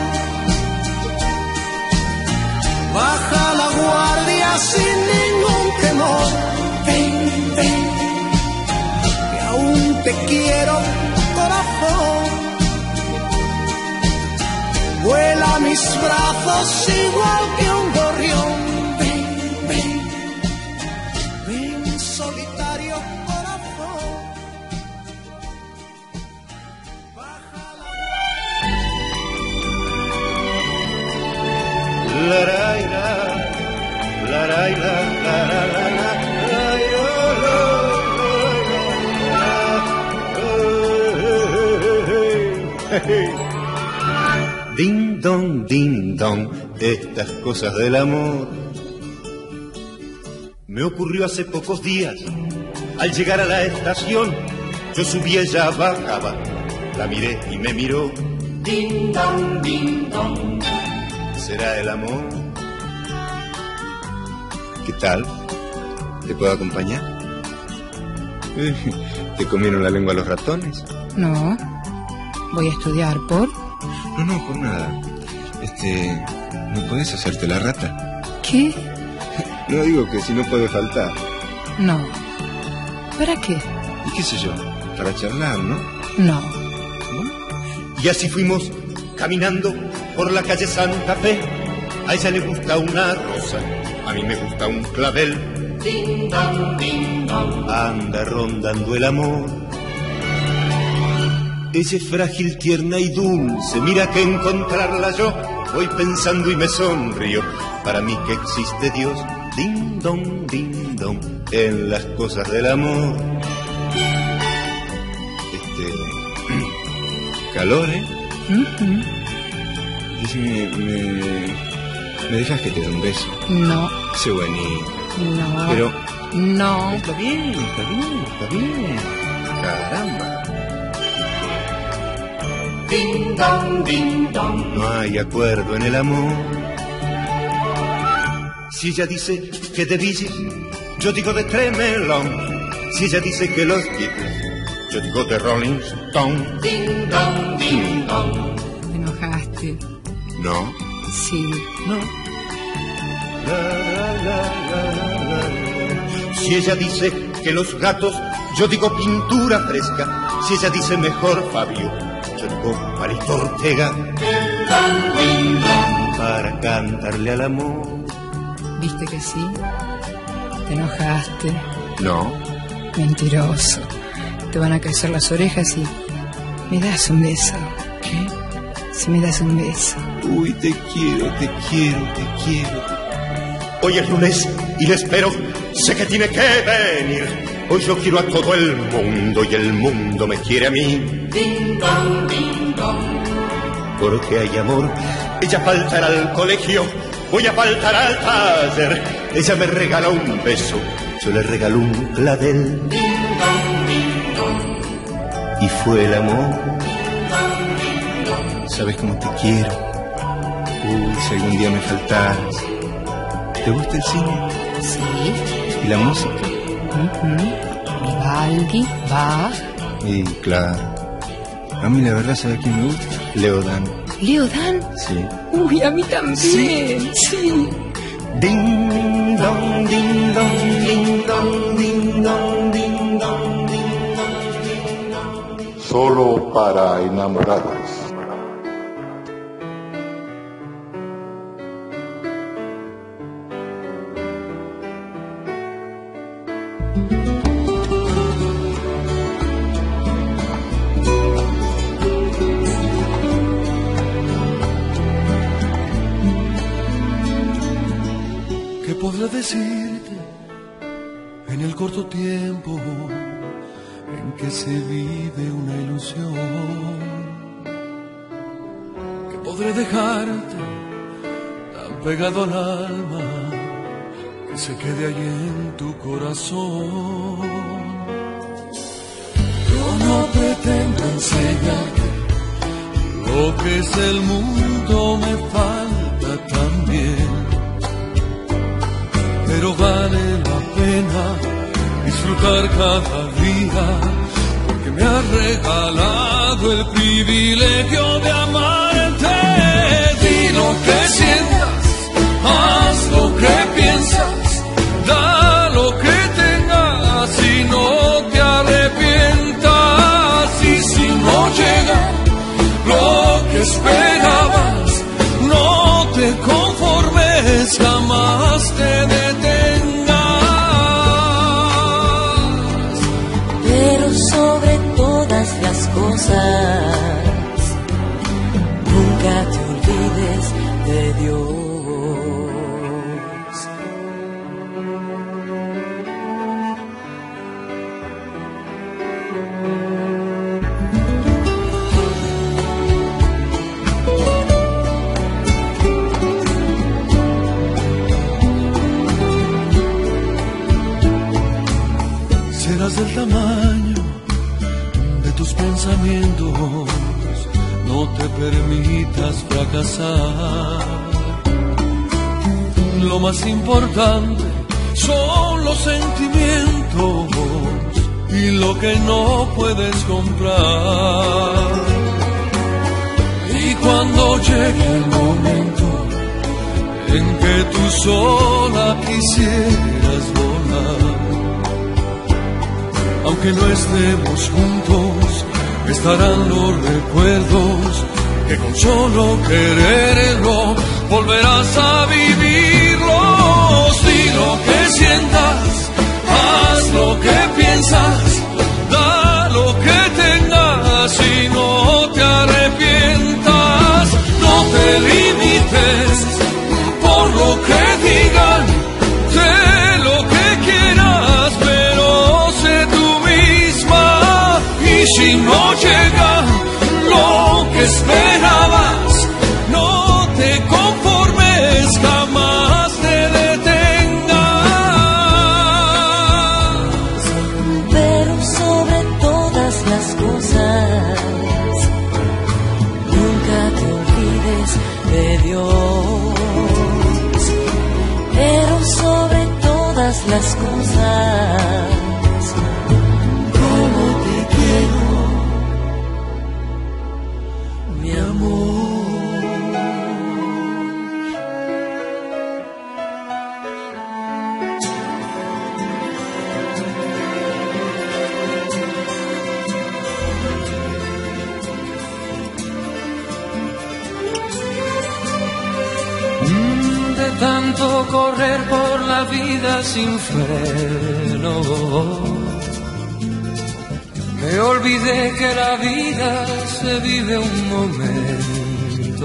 baja la guardia sin ningún temor. Ven, ven, que aún te quiero corazón. Vuela a mis brazos igual que un gorrión. Solitario corazón, baja la... La la la la la la la la. Ding dong, ding dong, estas cosas del amor me ocurrió hace pocos días. Al llegar a la estación, yo subí, ella bajaba. La miré y me miró. Ding dong, ding dong. ¿Será el amor? ¿Qué tal? ¿Te puedo acompañar? ¿Te comieron la lengua los ratones? No. Voy a estudiar por... No, no, por nada. Este... ¿no podés hacerte la rata? ¿Qué? No, digo que si no puede faltar. No. ¿Para qué? ¿Y qué sé yo? Para charlar, ¿no? No. ¿No? Y así fuimos caminando por la calle Santa Fe. A ella le gusta una rosa, a mí me gusta un clavel. Ding dong, ding dong. Anda rondando el amor. Ella es frágil, tierna y dulce. Mira que encontrarla yo voy pensando y me sonrío. Para mí que existe Dios. Ding dong, ding dong, en las cosas del amor. Este... calor, ¿eh? Uh-huh. Decime, me... ¿me dejas que te dé un beso? No. Sé buenito. No. Pero... no. Está bien, está bien, está bien. Caramba. Ding dong, ding dong. No hay acuerdo en el amor. Si ella dice que de Beatles, yo digo de Tremelón. Si ella dice que los Beatles, yo digo de Rolling Stone. Ding dong, ding dong. ¿Te enojaste? No. Sí. No. La, la, la, la, la. Si ella dice que los gatos, yo digo pintura fresca. Si ella dice mejor Fabio, yo digo Palito Ortega. Ding dong, ding dong. Para cantarle al amor. ¿Viste que sí? ¿Te enojaste? No. Mentiroso. Te van a crecer las orejas y... ¿me das un beso? ¿Qué? Si me das un beso. Uy, te quiero, te quiero, te quiero. Hoy es lunes y le espero. Sé que tiene que venir. Hoy yo quiero a todo el mundo y el mundo me quiere a mí. Ding dong, ding dong. Porque hay amor. Ella faltará al colegio. Voy a faltar al taller. Ella me regala un beso, yo le regalo un clavel. Ding dong, ding dong. Y fue el amor. Ding dong. ¿Sabes cómo te quiero? Uy, si algún día me faltaras. ¿Te gusta el cine? Sí. ¿Y la música? Uh-huh. Vivaldi, Bach. Y claro. A mí la verdad, ¿sabes quién me gusta? Leodan. ¿Leodan? Sí. Uy, a mí también. Sí. sí. Ding dong, ding dong, ding dong, ding dong, ding dong, ding dong. Solo para enamorados. ¿Qué podré decirte en el corto tiempo en que se vive una ilusión? ¿Qué podré dejarte tan pegado al alma que se quede allí en tu corazón? Yo no pretendo enseñarte lo que es el mundo, me falta también. Pero vale la pena disfrutar cada día, porque me has regalado el privilegio de amarte. Di lo que sientas, haz lo que piensas, da lo que tengas y no te arrepientas. Y si no llega lo que esperabas, no te conformes, jamás te detengas. Pero sobre todas las cosas, nunca te olvides de Dios. Del tamaño de tus pensamientos, no te permitas fracasar. Lo más importante son los sentimientos y lo que no puedes comprar. Y cuando llegue el momento en que tú sola quisieras volar, aunque no estemos juntos, estarán los recuerdos que con solo quererlo volverás a vivirlos. Di lo que sientas, haz lo que piensas, da lo que tengas y no te arrepientas. No te limites por lo que digan, sé lo que quieras, pero sé tú misma. Y si no llega lo que esperabas, no te conformes, jamás te detengas. Pero sobre todas las cosas, nunca te olvides de Dios. Pero sobre todas las cosas, como te quiero, mi amor. De tanto correr por la vida sin freno, me olvidé que la vida se vive un momento.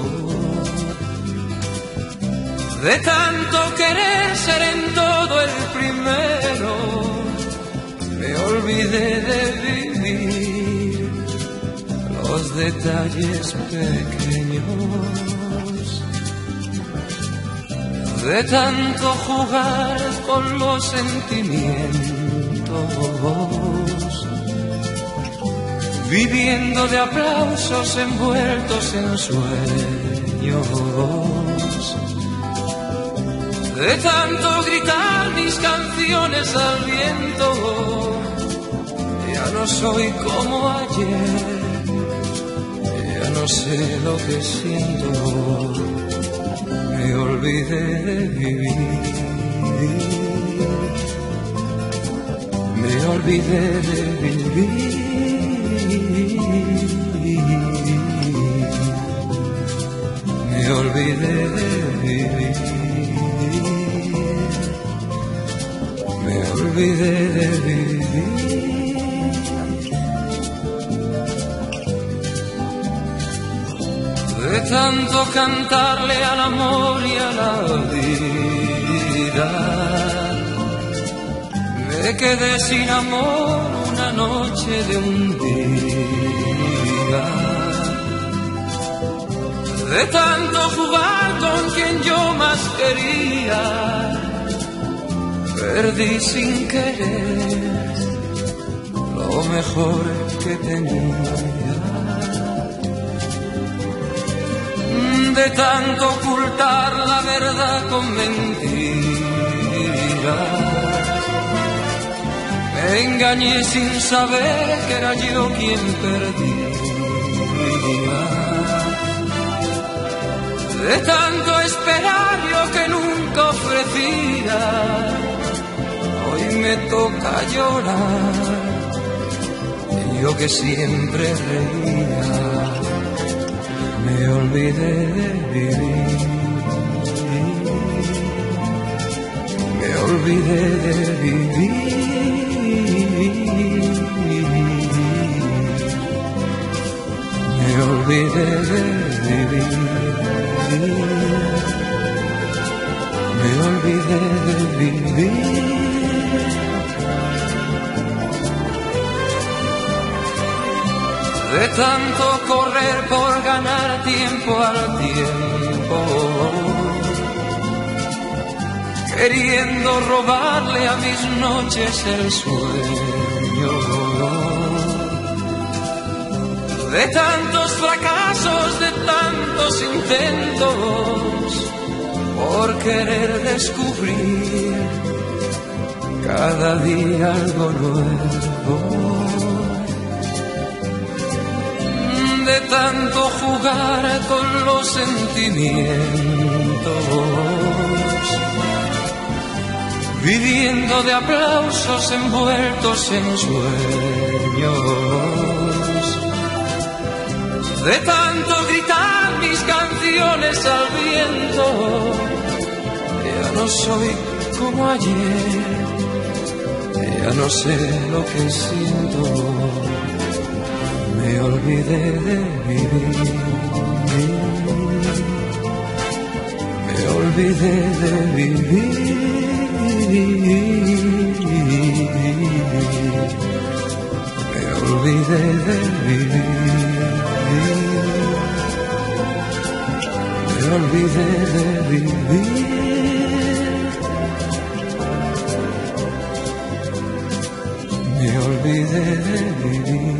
De tanto querer ser en todo el primero, me olvidé de vivir los detalles pequeños. De tanto jugar con los sentimientos, viviendo de aplausos envueltos en sueños. De tanto gritar mis canciones al viento, ya no soy como ayer, ya no sé lo que siento. Me olvidé de vivir, me olvidé de vivir, me olvidé de vivir, me olvidé. olvidé de vivir. De tanto cantarle al amor y a la vida, me quedé sin amor una noche de un día. De tanto jugar con quien yo más quería, perdí sin querer lo mejor que tenía. De tanto ocultar la verdad con mentiras, me engañé sin saber que era yo quien perdía. De tanto esperar yo que nunca ofrecía, hoy me toca llorar, yo que siempre reía. Me olvidé de vivir, me olvidé de vivir, me olvidé de vivir, me olvidé de vivir. De tanto correr por ganar tiempo al tiempo, queriendo robarle a mis noches el sueño. De tantos fracasos, de tantos intentos, por querer descubrir cada día algo nuevo. De tanto jugar con los sentimientos, viviendo de aplausos envueltos en sueños. De tanto gritar mis canciones al viento, ya no soy como ayer, ya no sé lo que siento. Me olvidé de vivir, me olvidé de vivir, me olvidé de vivir, me olvidé de vivir, me olvidé de vivir.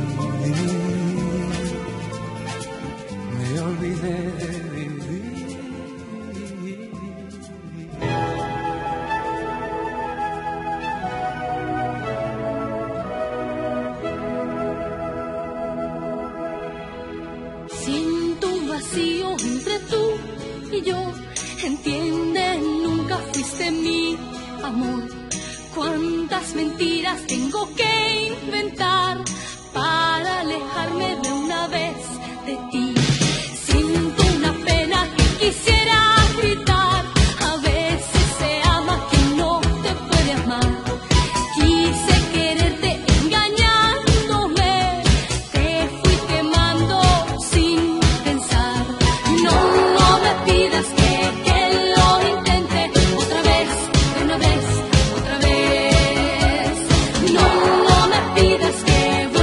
Siento un vacío entre tú y yo. Entiende, nunca fuiste mi amor. Cuántas mentiras tengo que inventar para alejarme de una vez de ti. Siento una pena que quisiera gritar. A veces se ama quien no te puede amar. Quise quererte engañándome, te fui quemando sin pensar. No, no me pidas que, que lo intente otra vez, una vez, otra vez. No, no me pidas que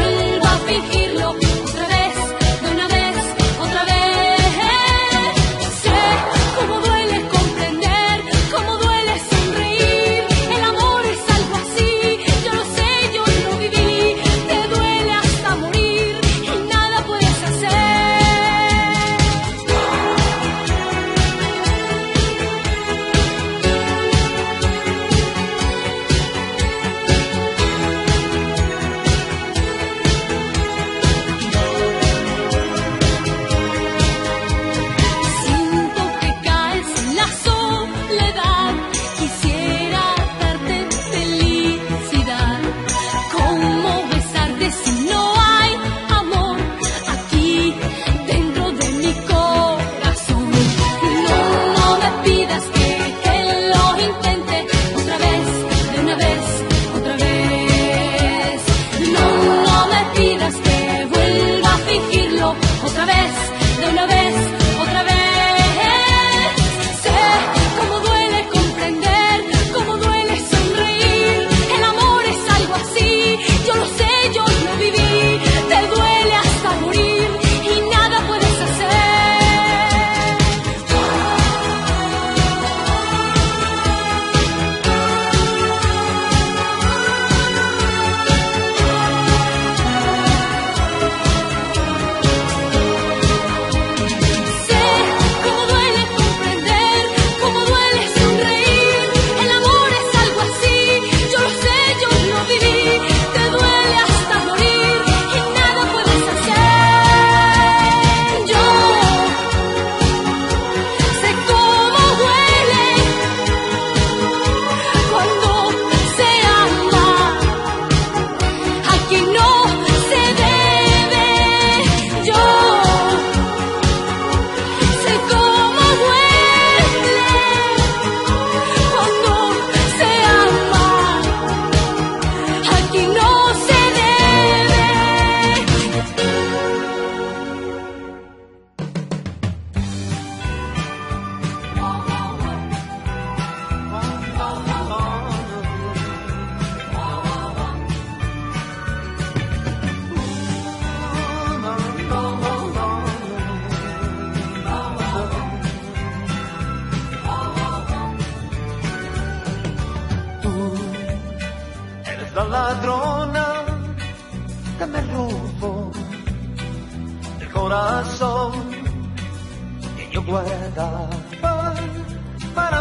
la ladrona que me robó el corazón que yo guardaba para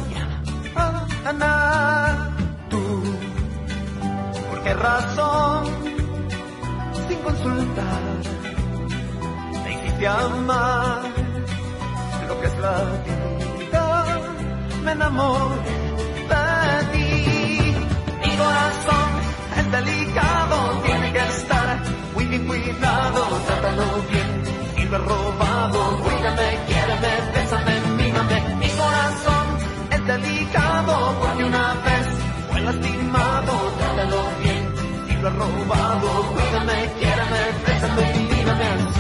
mañana. Tú, ¿por qué razón, sin consultar, me hiciste amar lo que es la vida? Me enamoré de ti. Mi corazón es delicado, tiene que estar muy bien cuidado. Trátalo bien y lo he robado. Cuídame, quiéreme, bésame, mímame. Mi corazón es delicado porque una vez fue lastimado. Trátalo bien y lo he robado. Cuídame, quiéreme, bésame, mímame así.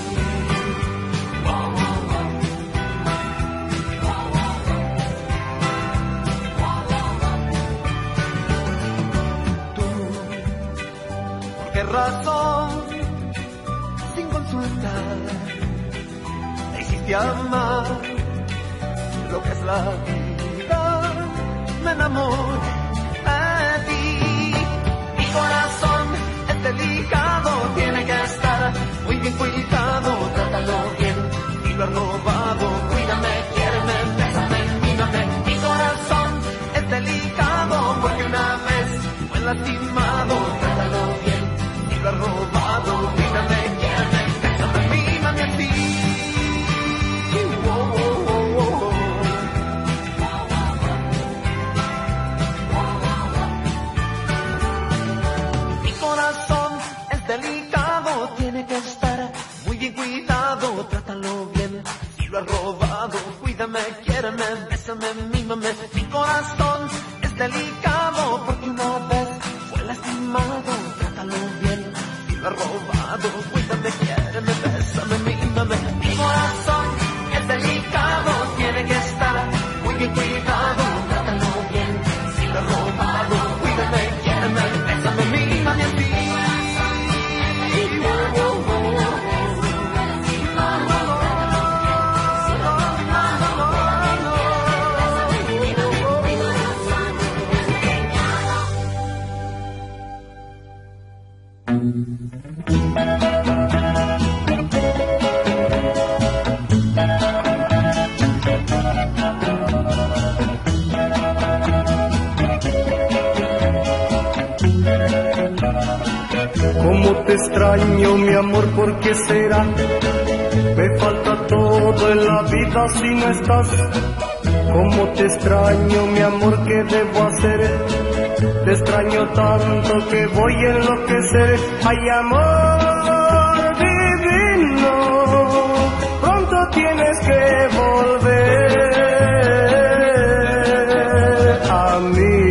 Razón, sin consultar, me hiciste amar lo que es la vida. Me enamoré de ti. Mi corazón es delicado, tiene que estar muy bien cuidado. Trátalo bien y lo he robado. Cuídame, quiéreme, bésame, mímame. Mi corazón es delicado porque una vez fue lastimado. Trátalo bien, lo he robado. Cuídame, quiéreme, bésame, mímame a ti. Oh, oh, oh, oh, oh. Mi corazón es delicado, tiene que estar muy bien cuidado. Trátalo bien, si lo he robado. Cuídame, quiéreme, bésame, mímame. Mi corazón es delicado porque una vez fue lastimado. Trátalo bien, lo he robado. Cuídame, quiéreme, bésame, mímame. Mi corazón es delicado, tiene que estar muy bien cuidado. Trátalo bien, si lo he robado. Cuídame, quiéreme, bésame, mímame a ti. Cómo te extraño, mi amor, ¿por qué será? Me falta todo en la vida si no estás. Cómo te extraño, mi amor, ¿qué debo hacer? Te extraño tanto que voy a enloquecer. Ay, amor divino, pronto tienes que volver a mí.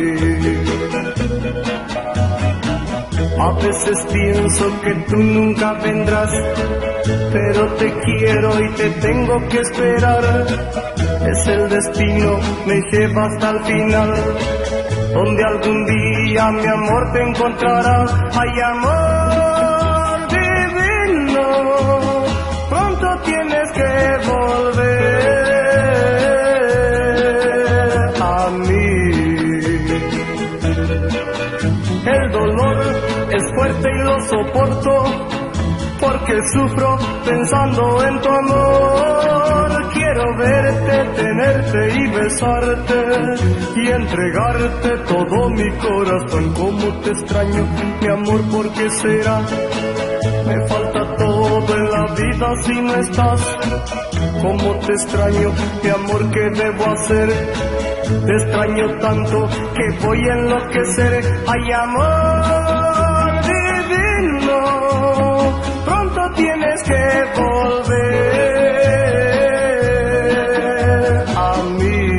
A veces pienso que tú nunca vendrás, pero te quiero y te tengo que esperar. Es el destino, me lleva hasta el final, donde algún día mi amor te encontrará. Ay, amor divino, pronto tienes que volver a mí. El dolor es fuerte y lo soporto, porque sufro pensando en tu amor. Quiero verte, tenerte y besarte y entregarte todo mi corazón. Cómo te extraño, mi amor, ¿por qué será? Me falta todo en la vida si no estás. Cómo te extraño, mi amor, ¿qué debo hacer? Te extraño tanto que voy a enloquecer. Ay, amor divino, pronto tienes que volver a mí.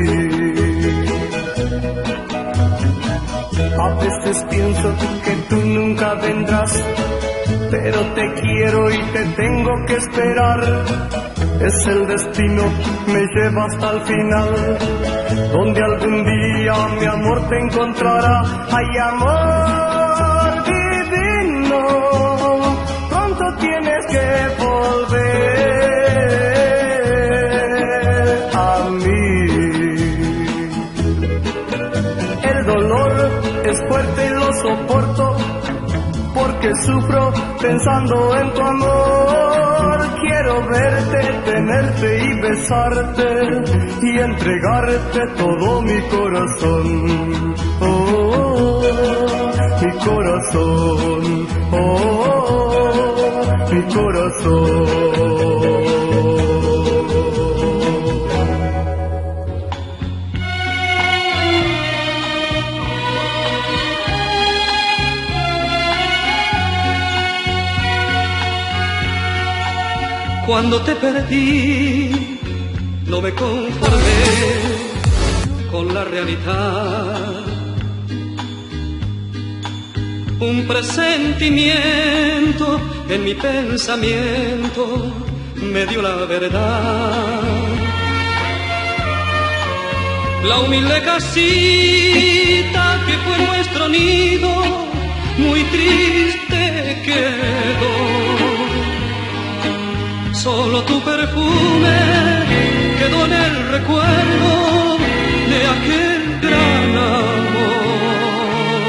A veces pienso que tú nunca vendrás, pero te quiero y te tengo que esperar. Es el destino, me lleva hasta el final, donde algún día mi amor te encontrará. Ay, amor divino, pronto tienes que volver a mí. El dolor es fuerte y lo porque sufro pensando en tu amor. Quiero verte, tenerte y besarte y entregarte todo mi corazón. Oh, oh, oh, mi corazón. Oh, oh, oh, mi corazón. Cuando te perdí, no me conformé con la realidad. Un presentimiento en mi pensamiento me dio la verdad. La humilde casita que fue nuestro nido, muy triste quedó. Solo tu perfume quedó en el recuerdo de aquel gran amor.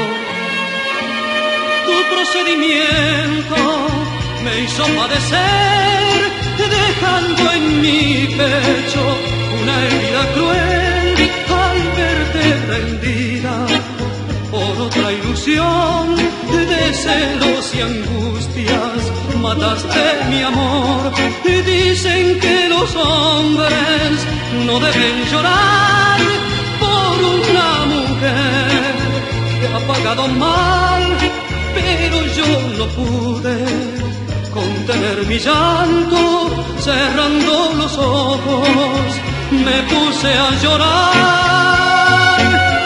Tu procedimiento me hizo padecer, dejando en mi pecho una herida cruel al verte rendida por otra ilusión de celos y angustias. Mataste mi amor y dicen que los hombres no deben llorar por una mujer que ha pagado mal, pero yo no pude contener mi llanto. Cerrando los ojos me puse a llorar.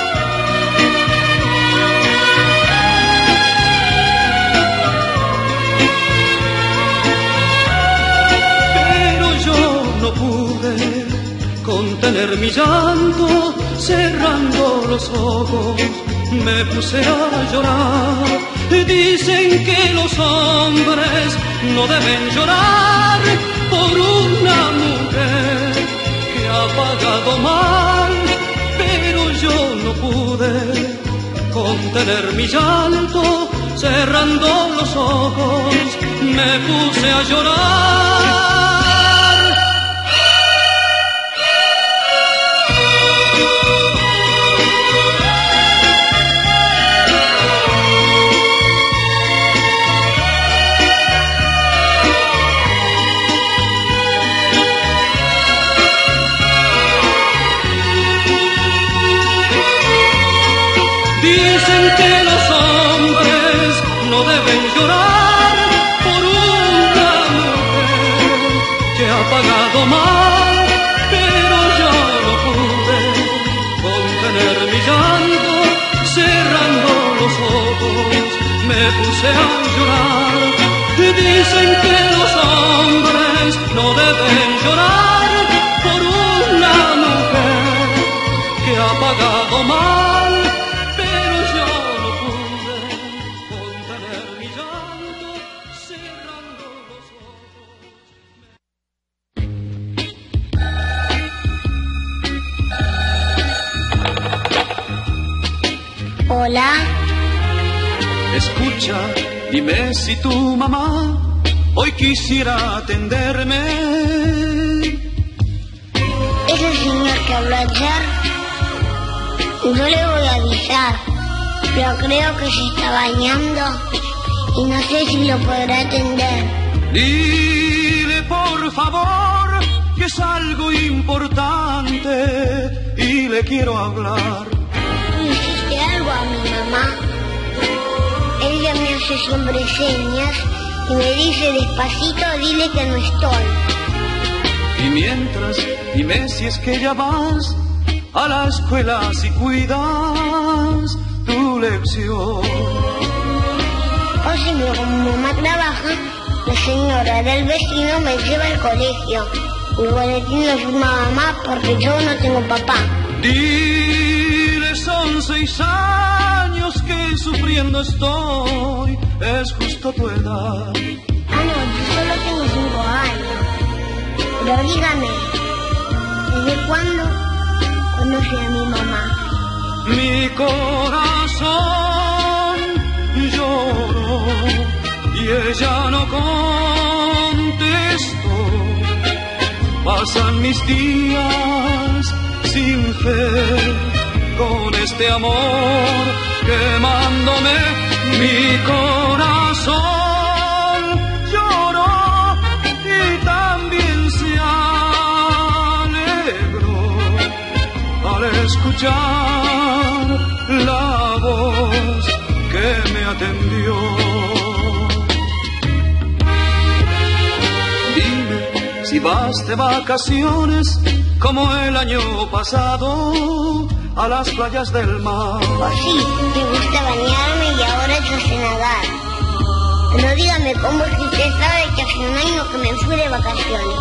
No pude contener mi llanto, cerrando los ojos me puse a llorar. Dicen que los hombres no deben llorar por una mujer que ha pagado mal, pero yo no pude contener mi llanto, cerrando los ojos me puse a llorar. Dicen que los hombres no deben llorar por una mujer que ha pagado mal, pero yo no pude contener mi llanto, cerrando los ojos me puse a llorar. Dicen que los hombres no deben llorar por una mujer que ha pagado mal. Hola. Escucha, dime si tu mamá hoy quisiera atenderme. Es el señor que habló ayer. Yo le voy a avisar, pero creo que se está bañando y no sé si lo podrá atender. Dile por favor que es algo importante y le quiero hablar. ¿Hiciste algo a mi mamá? Ella me hace siempre señas y me dice despacito, dile que no estoy. Y mientras, dime si es que ya vas a la escuela, si cuidas tu lección. O si no, como mamá trabaja, la señora del vecino me lleva al colegio. Mi boletín lo firma mamá porque yo no tengo papá. Dile, son seis años que sufriendo estoy, es justo tu edad. Ah, no, yo solo tengo cinco años. Pero dígame, ¿desde cuándo conoce a mi mamá? Mi corazón lloró ella no contestó. Pasan mis días sin fe, con este amor quemándome. Mi corazón lloró y también se alegró al escuchar la voz que me atendió. Dime si vas de vacaciones como el año pasado a las playas del mar. Pues sí, me gusta bañarme y ahora yo sé nadar. Pero dígame, ¿cómo es que usted sabe que hace un año que me fui de vacaciones?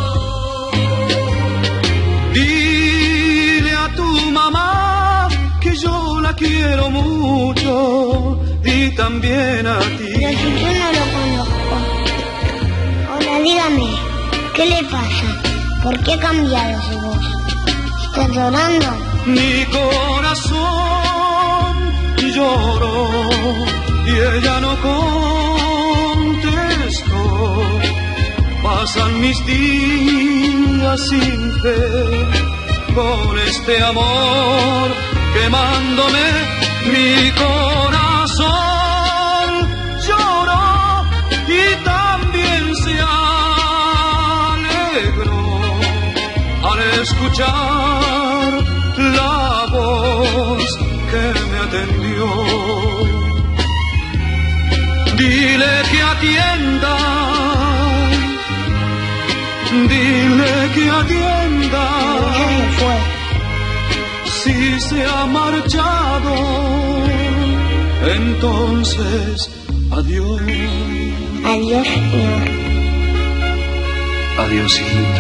Dile a tu mamá que yo la quiero mucho y también a ti. Pero si yo no lo conozco. Ahora dígame, ¿qué le pasa? ¿Por qué ha cambiado su voz? ¿Está llorando? Mi corazón lloró y ella no contestó. Pasan mis días sin fe, con este amor quemándome. Mi corazón lloró y también se alegró al escuchar la voz que me atendió. Dile que atienda, dile que atienda. Si se ha marchado, entonces adiós. Adiós, señor. Adiós, hijito.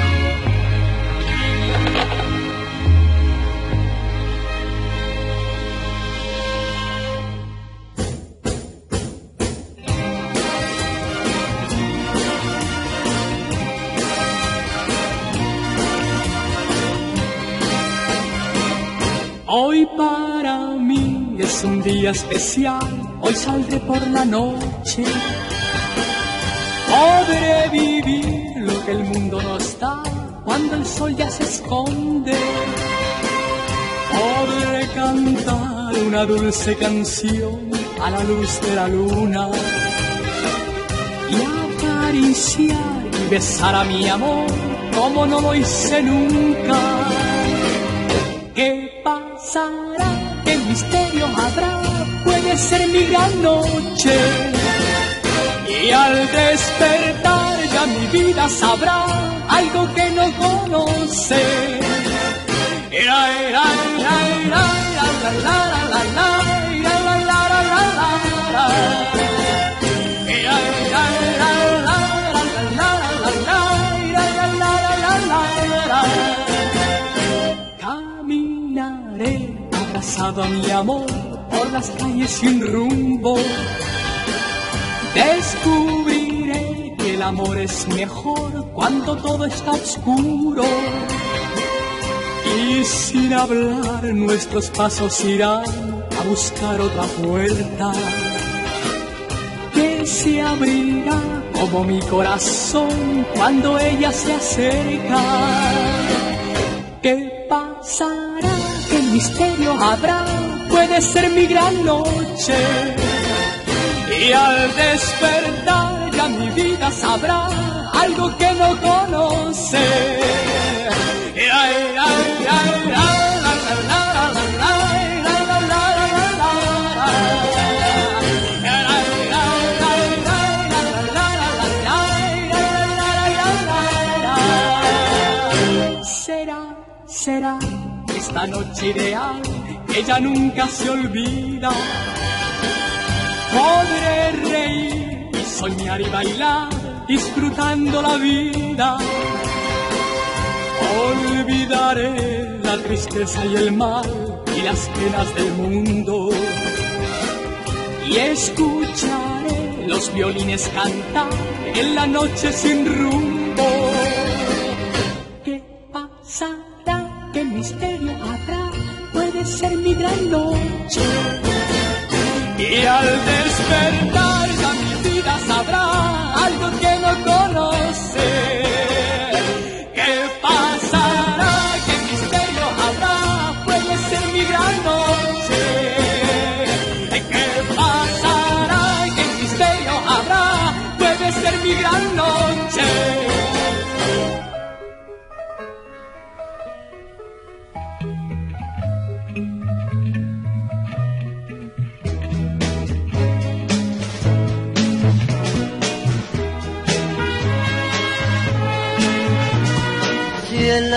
Hoy para mí es un día especial, hoy saldré por la noche. Podré vivir lo que el mundo nos da cuando el sol ya se esconde. Podré cantar una dulce canción a la luz de la luna y acariciar y besar a mi amor como no lo hice nunca. ¿Qué pasará? ¿Qué misterio habrá? Puede ser mi gran noche. Y al despertar ya mi vida sabrá algo que no conoce. Caminaré abrazado a mi amor por las calles sin rumbo. Descubriré que el amor es mejor cuando todo está oscuro. Y sin hablar nuestros pasos irán a buscar otra puerta que se abrirá como mi corazón cuando ella se acerca. ¿Qué pasará? ¿Qué misterio habrá? Puede ser mi gran noche. Y al despertar ya mi vida sabrá algo que no conoce. Será, será esta noche ideal, ella nunca se olvida. Podré reír y soñar y bailar, disfrutando la vida. Olvidaré la tristeza y el mal y las penas del mundo. Y escucharé los violines cantar en la noche sin rumbo. ¿Qué pasará? ¿Qué misterio habrá? Puede ser mi gran noche. Y al despertar ya mi vida sabrá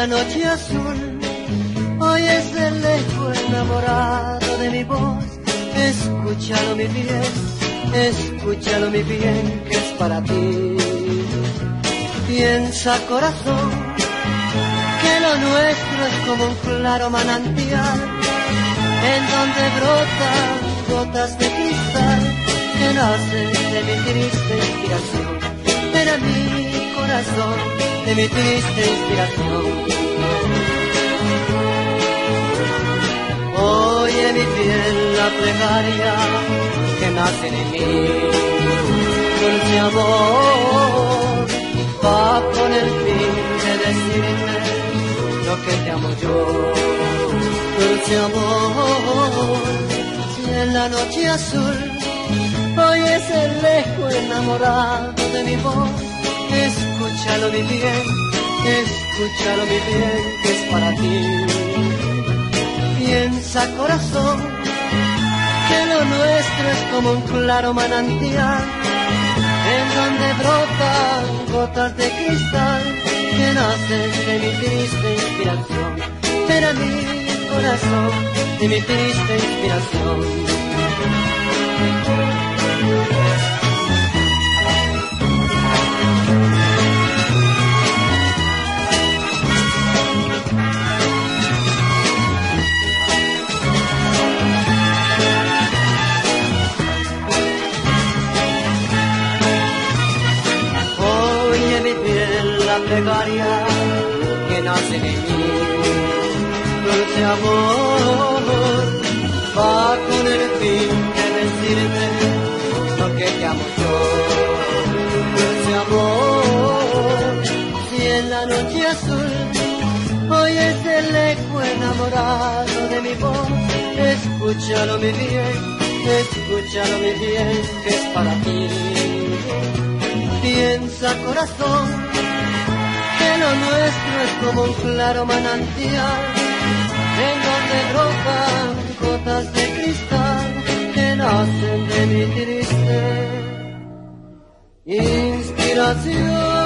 noche azul, oyes el eco enamorado de mi voz. Escúchalo mi bien, escúchalo mi bien, que es para ti. Piensa corazón, que lo nuestro es como un claro manantial, en donde brotan gotas de cristal que nacen de mi triste inspiración. Ven a mi corazón, de mi triste inspiración. Oye mi piel la plegaria que nace en mí, dulce amor, va con el fin de decirme lo que te amo yo. Dulce amor, si en la noche azul oyes el eco enamorado de mi voz, escúchalo mi bien, escúchalo mi bien, que es para ti. Piensa corazón, que lo nuestro es como un claro manantial, en donde brotan gotas de cristal que nacen de mi triste inspiración. Pero mi corazón, de mi triste inspiración. La plegaria que nace de mí, dulce amor, va con el fin de decirte lo que te amo yo. Dulce amor, si en la noche azul oyes el eco enamorado de mi voz, escúchalo mi bien, escúchalo mi bien, que es para ti. Piensa corazón, que lo nuestro es como un claro manantial, en donde brotan gotas de cristal que nacen de mi triste inspiración.